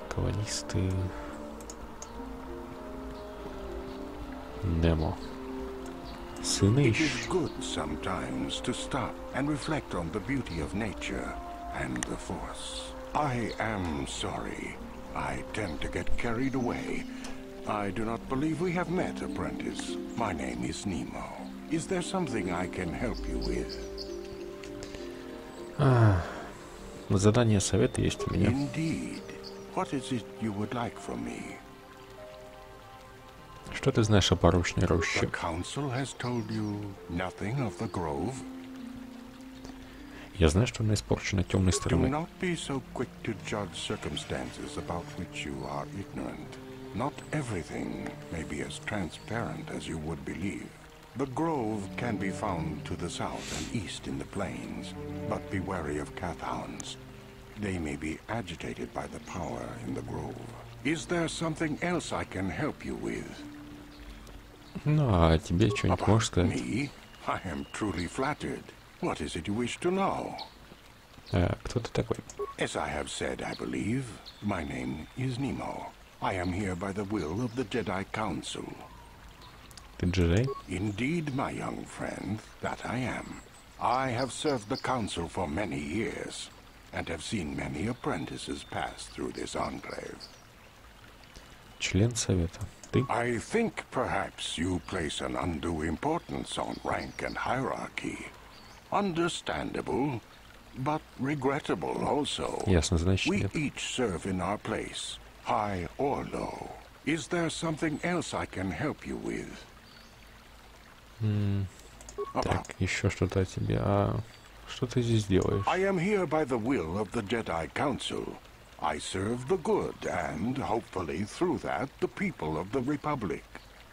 Speaker 1: Немо. Сына
Speaker 11: It is
Speaker 1: ищешь?
Speaker 11: good sometimes to stop and reflect on the beauty of nature and the Force. I am sorry. I tend to get carried away. I do not believe we have met, apprentice. My name is Nemo. Is there something I can help you with?
Speaker 1: Задание совета есть у меня.
Speaker 11: Indeed. What is it you would like from me?
Speaker 1: Что ты знаешь о порочной
Speaker 11: The
Speaker 1: роще?
Speaker 11: council has told you nothing of the grove?
Speaker 1: Я знаю, что она испорчена темной
Speaker 11: Do
Speaker 1: стороной.
Speaker 11: not be so quick to judge circumstances about which you are ignorant. Not everything may be as transparent as you would believe. The grove can be found to the south and east in the plains, but be wary of Cathounds. They may be agitated by the power in the grove. Is there something else I can help you with?
Speaker 1: Ну, а тебе что-нибудь можешь сказать?
Speaker 11: Me? I am truly flattered. What is it you wish to know?
Speaker 1: Кто ты такой?
Speaker 11: As I have said, I believe, my name is Nemo. I am here by the will of the Jedi Council.
Speaker 1: Ты джедай?
Speaker 11: Indeed, my young friend, that I am. I have served the Council for many years, and have seen many apprentices pass through this enclave.
Speaker 1: Член совета. Ты?
Speaker 11: I think perhaps you place an undue importance on rank and hierarchy. Understandable, but regrettable also.
Speaker 1: Ясно, значит
Speaker 11: We
Speaker 1: нет.
Speaker 11: each serve in our place, high or low. Is there something else I can help you with?
Speaker 1: Так, еще что-то о тебе. А что ты здесь делаешь?
Speaker 11: I am here by the will of the Jedi Council. I serve the good and, hopefully, through that, the people of the Republic.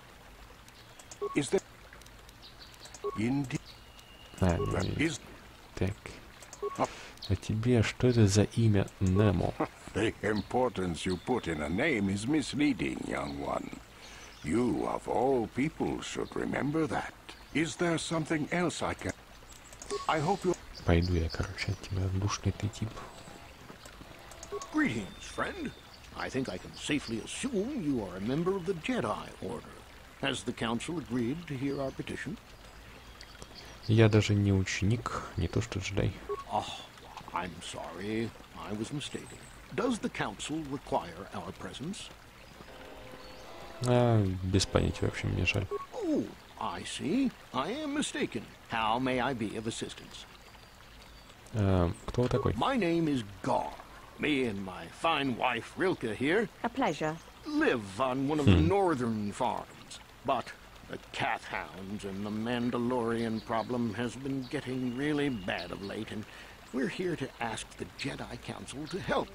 Speaker 11: Is there... Indeed... Is...
Speaker 1: Так. А тебе что это за имя Немо?
Speaker 11: The importance you put in a name is misleading, young one. You, of all people, should remember that. Is there something else I can... I hope you...
Speaker 1: Пойду я, короче, от тебя душный ты тип.
Speaker 13: Greetings, friend. I think I can safely assume you are a member of the Jedi Order. Has the Council agreed to hear our petition?
Speaker 1: Я даже не ученик, не то что джедай.
Speaker 13: Oh, I'm sorry. I was mistaken. Does the Council require our presence?
Speaker 1: Без понятия вообще, мне жаль.
Speaker 13: Oh, I see. I am mistaken. How may I be of assistance?
Speaker 1: Кто вы такой?
Speaker 13: My name is Gar. Me and my fine wife, Rilke, here...
Speaker 3: A pleasure.
Speaker 13: ...live on one of the northern farms. But the Cathounds and the Mandalorian problem has been getting really bad of late, and we're here to ask the Jedi Council to help.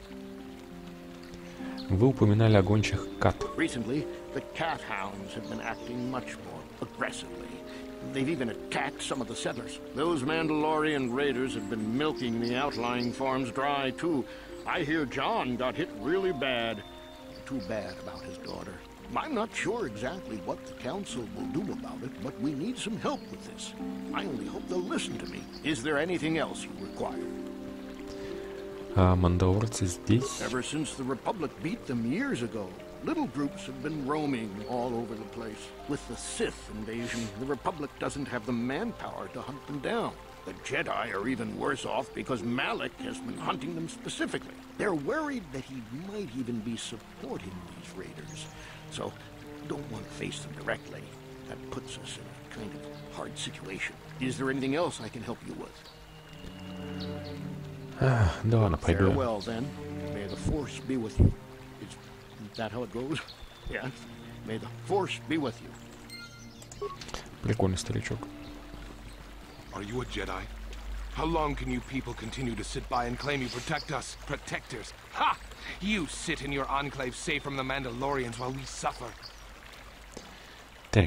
Speaker 1: Вы упоминали о гончих кат.
Speaker 13: Recently, the Cathounds have been acting much more aggressively. They've even attacked some of the settlers. Those Mandalorian raiders have been milking the outlying farms dry, too. I hear John got hit really bad. Too bad about his daughter. I'm not sure exactly what the Council will do about it, but we need some help with this. I only hope they'll listen to me. Is there anything else you require?
Speaker 1: А мандалорцы здесь?
Speaker 13: Ever since the Republic beat them years ago, Little groups have been roaming all over the place. With the Sith invasion, the Republic doesn't have the manpower to hunt them down. The Jedi are even worse off because Malak has been hunting them specifically. They're worried that he might even be supporting these raiders. So, don't want to face them directly. That puts us in a kind of hard situation. Is there anything else I can help you with?
Speaker 1: Да ладно, пойду.
Speaker 13: Farewell, then. May the Force be with you. Is that how it goes? Yes. May the Force be with you.
Speaker 1: Прикольный старичок.
Speaker 14: Are you a Jedi? How long can you people continue to sit by and claim you protect us? Protectors? Ha! You sit in your enclave safe from the Mandalorians while we suffer.
Speaker 1: Так.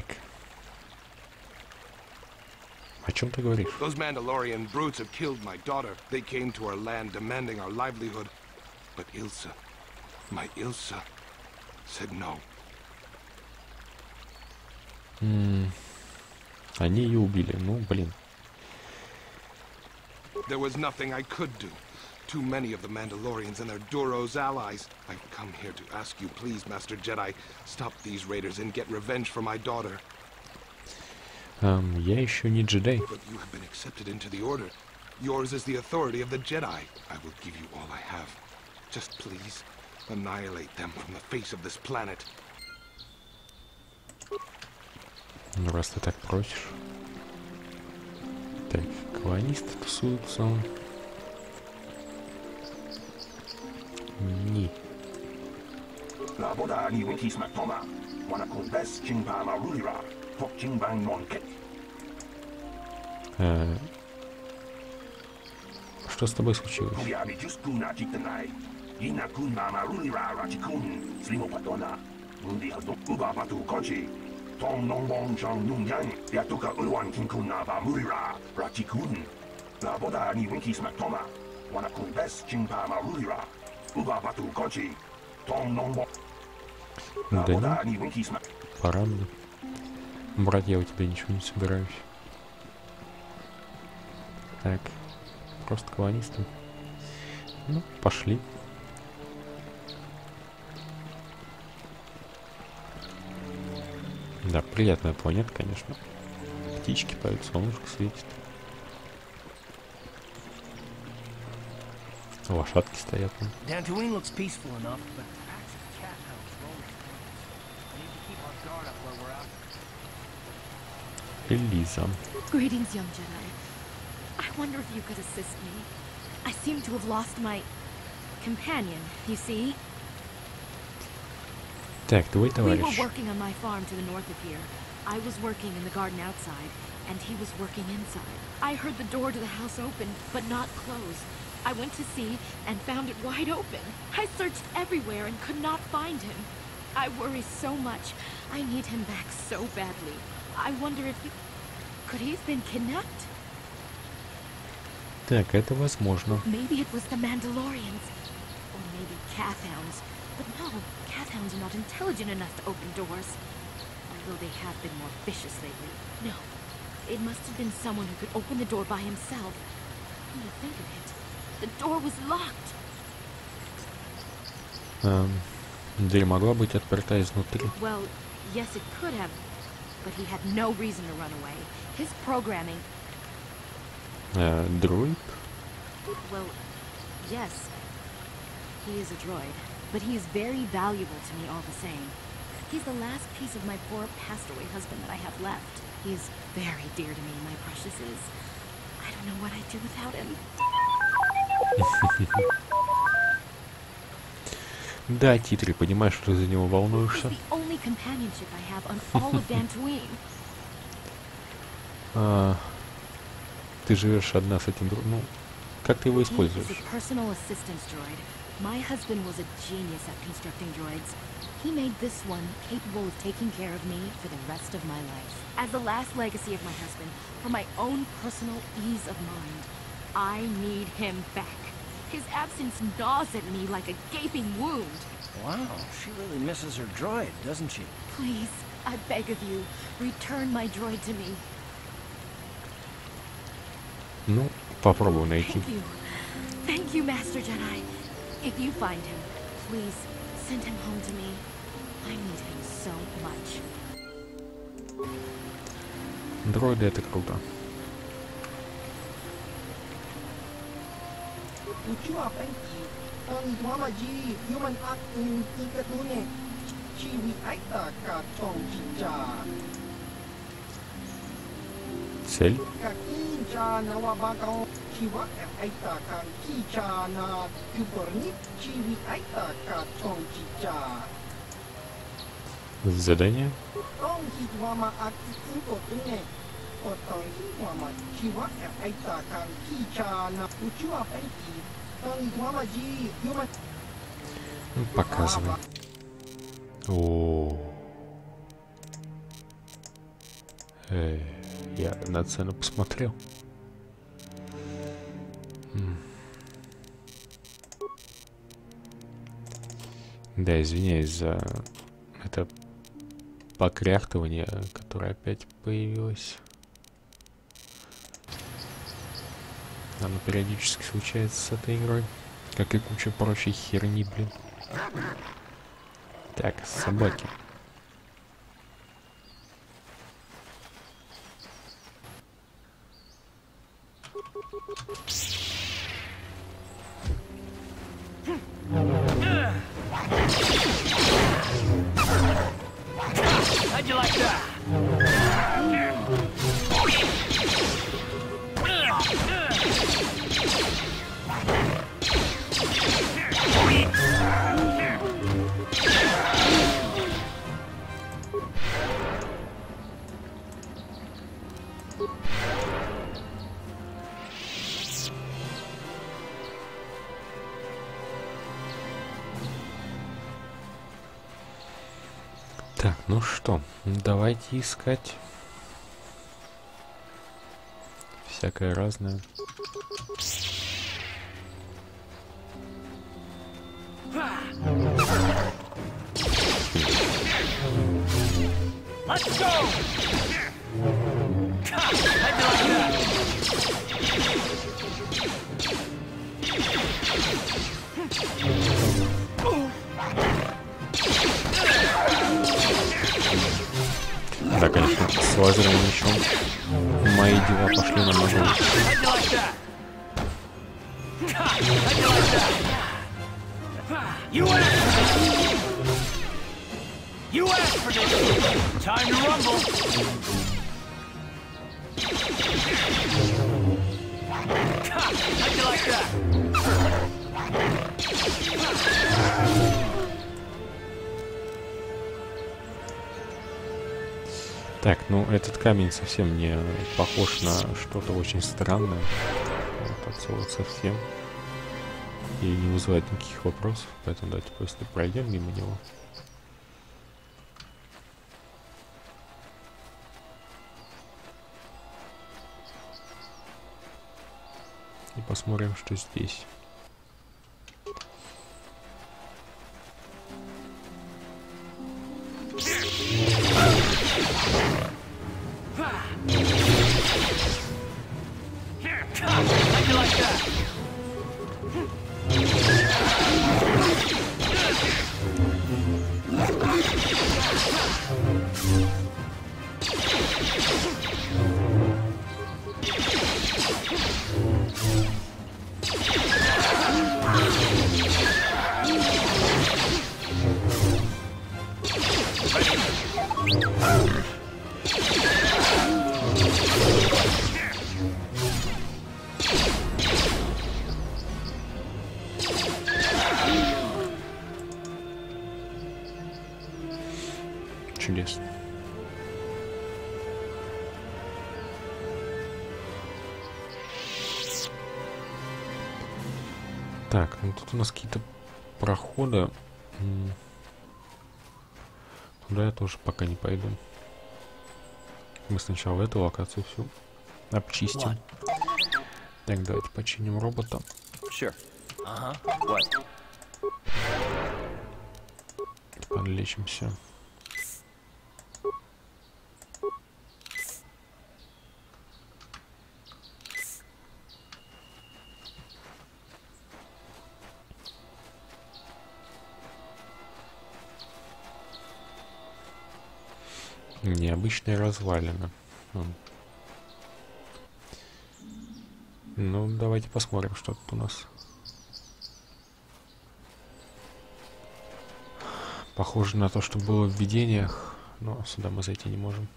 Speaker 1: О чем ты говоришь?
Speaker 14: Those Mandalorian brutes have killed my daughter. They came to our land demanding our livelihood. But Ilsa, my Ilsa, said no.
Speaker 1: Они ее убили. Ну, блин.
Speaker 14: There was nothing I could do. Too many of the Mandalorians and their Duros allies. I've come here to ask you, please, Master Jedi, stop these raiders and get revenge for my daughter.
Speaker 1: Я еще не джедай.
Speaker 14: But you have been accepted into the Order. Yours is the authority of the Jedi. I will give you all I have. Just please, annihilate them from the face of this planet.
Speaker 1: Ну, раз ты так просишь. Так, колонисты тусуются. Не. Что с тобой случилось? Да не, пора мне. Брать я у тебя ничего не собираюсь. Так, просто колонисты. Ну, пошли. Да, приятная планета, конечно. Птички поют, солнышко светит. Лошадки стоят.
Speaker 10: Dantooine looks peaceful enough, but packs of cat hounds roaming. We need to keep our guard up where we're out.
Speaker 1: Элиза.
Speaker 15: Greetings, young Jedi. I wonder if you could assist me. I seem to have lost my companion, you see?
Speaker 1: Так, твой товарищ.
Speaker 15: We were working on my farm to the north of here. I was working in the garden outside, and he was working inside. I heard the door to the house open, but not close. I went to see and found it wide open. I searched everywhere and could not find him. I worry so much. I need him back so badly. I wonder if he... Could he have been kidnapped?
Speaker 1: Так, это возможно.
Speaker 15: Maybe it was the Mandalorians. Or maybe Cathhounds. But no, Cathhounds are not intelligent enough to open doors. Although they have been more vicious lately. No, it must have been someone who could open the door by himself. When you think of it, the door was locked.
Speaker 1: Дверь могла быть отперта изнутри.
Speaker 15: Well, yes, it could have. But he had no reason to run away. His programming...
Speaker 1: Droid?
Speaker 15: Well, yes. He is a droid. But he is very valuable to me all the same. He's the last piece of my poor passed-away husband that I have left. He is very dear to me, my precious is. I don't know what I'd do without him.
Speaker 1: Да, Титри, понимаешь, что ты за него волнуешься.
Speaker 15: He's the only companionship I have on all of Dantooine.
Speaker 1: Ты живешь одна с этим другом. Ну, как ты его используешь?
Speaker 15: He is a personal assistance droid. My husband was a genius at constructing droids. He made this one capable of taking care of me for the rest of my life. As the last legacy of my husband, for my own personal ease of mind, I need him back. His absence gnaws at me like a gaping wound.
Speaker 10: Wow, she really misses her droid, doesn't she?
Speaker 15: Please, I beg of you, return my droid to me.
Speaker 1: Ну, попробую найти.
Speaker 15: Thank you, Master Jedi. If you find him, please send him home to me.
Speaker 1: Дроиды — это круто. Цель? Задание? Ну, показывай. О, я на цену посмотрел. Да, извиняюсь за это покряхтывание, которое опять появилось. Оно периодически случается с этой игрой, как и куча прочей херни, блин. Так, собаки.
Speaker 10: How'd you like that?
Speaker 1: Так, ну что, давайте искать всякое разное.
Speaker 10: Let's go! How'd you like that?
Speaker 1: Да, конечно, с лазерным мечом мои дела пошли намного лучше.
Speaker 10: You asked for this! Time to rumble! How'd you like that?
Speaker 1: Так, ну этот камень совсем не похож на что-то очень странное. Вот от слова совсем. И не вызывает никаких вопросов, поэтому давайте просто пройдем мимо него. И посмотрим, что здесь.
Speaker 10: How'd you like that?
Speaker 1: Чудесно. Так, ну тут у нас какие-то проходы. Туда я тоже пока не пойду. Мы сначала эту локацию всю обчистим. Так, давайте починим робота. Подлечимся. Необычная развалина. Ну, давайте посмотрим, что тут у нас. Похоже на то, что было в видениях, но сюда мы зайти не можем.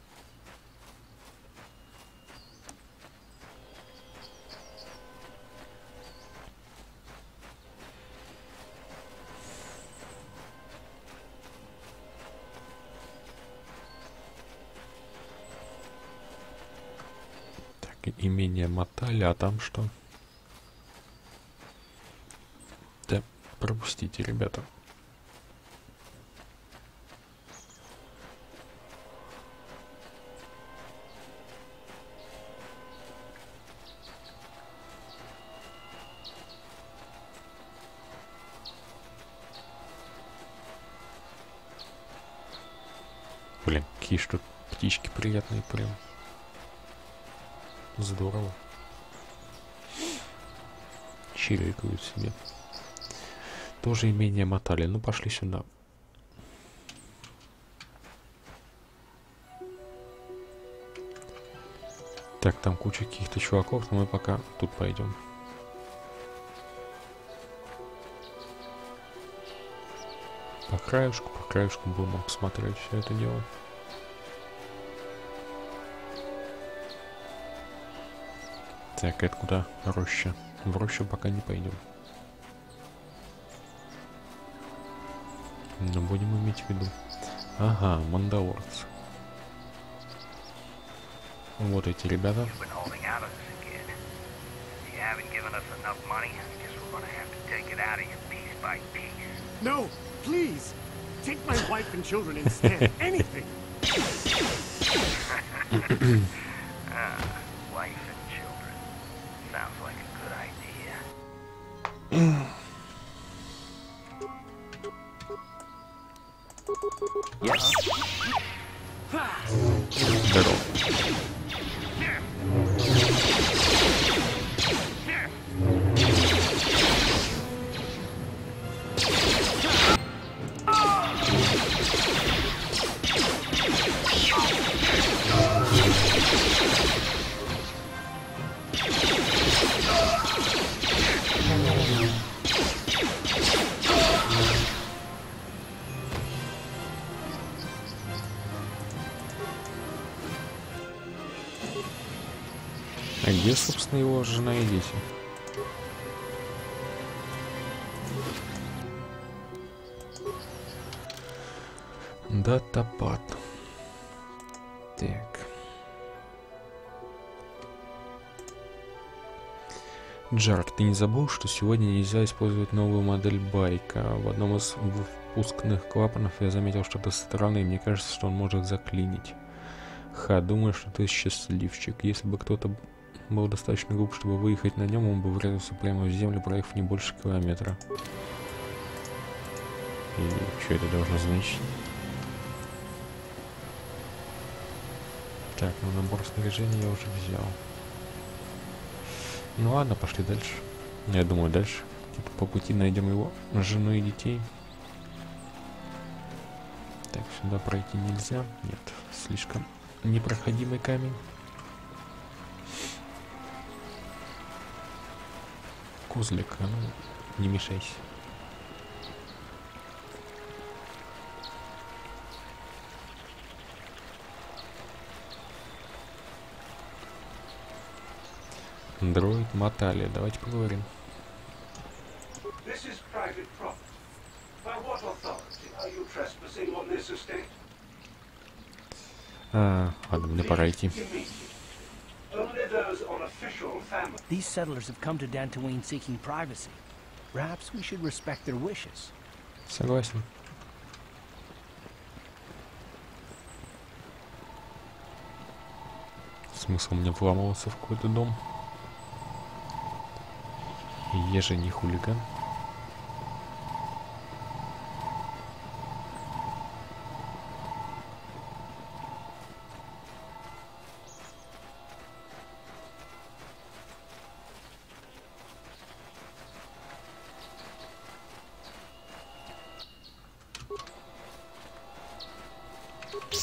Speaker 1: Имение мотали, а там что? Да, пропустите, ребята. Блин, какие что птички приятные прям. Здорово. Чирикают себе. Тоже имение мотали. Ну, пошли сюда. Так, там куча каких-то чуваков, но мы пока тут пойдем. По краешку будем посмотреть все это дело. Так, это куда? Роща. В рощу пока не пойдем. Но будем иметь в виду. Ага, мандалорцы. Вот эти ребята.
Speaker 16: No, please. Take my wife and children instead. Anything.
Speaker 17: Wife and children. Sounds like a good idea. Yes.
Speaker 1: Здорово. А где, собственно, его жена и дети? Датапад. Так. Джар, ты не забыл, что сегодня нельзя использовать новую модель байка? В одном из впускных клапанов я заметил что-то странное, и мне кажется, что он может заклинить. Думаю, что ты счастливчик. Если бы кто-то был достаточно глуп, чтобы выехать на нем, он бы врезался прямо в землю, проехав не больше километра. И что это должно значить? Так, ну набор снаряжения я уже взял. Ну ладно, пошли дальше. Я думаю, дальше. Типа по пути найдем его жену и детей. Так, сюда пройти нельзя. Нет, слишком непроходимый камень. Козлик, а ну, не мешайся. Дроид мотали. Давайте поговорим. Ладно, мне пора идти.
Speaker 10: These settlers have come to Dantooine seeking privacy. Perhaps we should respect their wishes.
Speaker 1: Согласен. Смысл мне вламываться в какой-то дом? Я же не хулиган.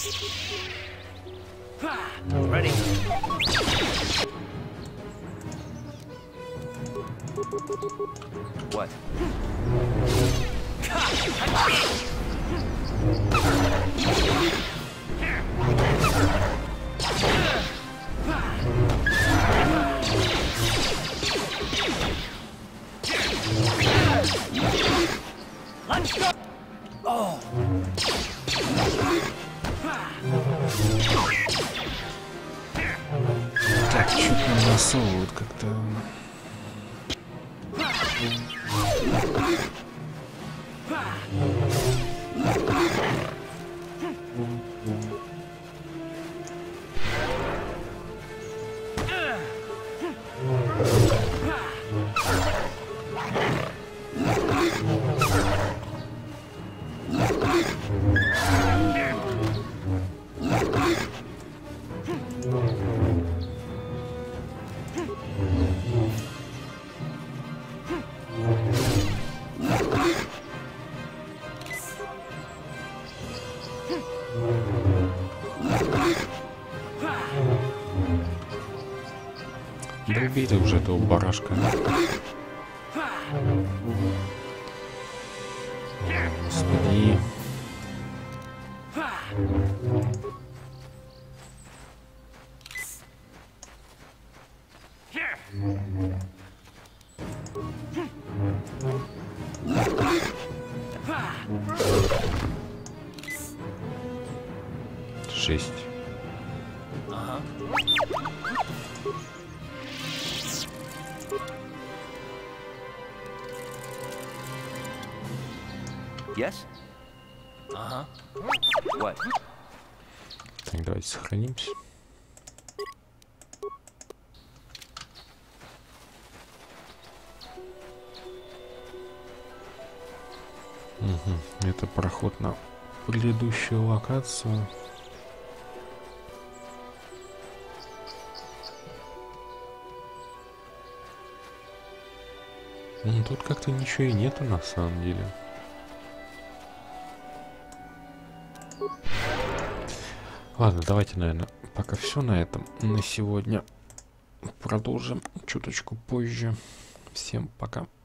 Speaker 10: Ready.
Speaker 8: What?
Speaker 10: Let's go. Oh.
Speaker 1: Так, что-то насовывают как-то. Да убейте уже этого барашка. Господи. Жесть.
Speaker 10: Ага.
Speaker 8: Yes?
Speaker 10: Ага.
Speaker 8: What?
Speaker 1: Так, давайте сохранимся. Угу. Это проход на предыдущую локацию. Ну, тут как-то ничего и нету на самом деле. Ладно, давайте, наверное, пока все на этом на сегодня. Продолжим чуточку позже. Всем пока.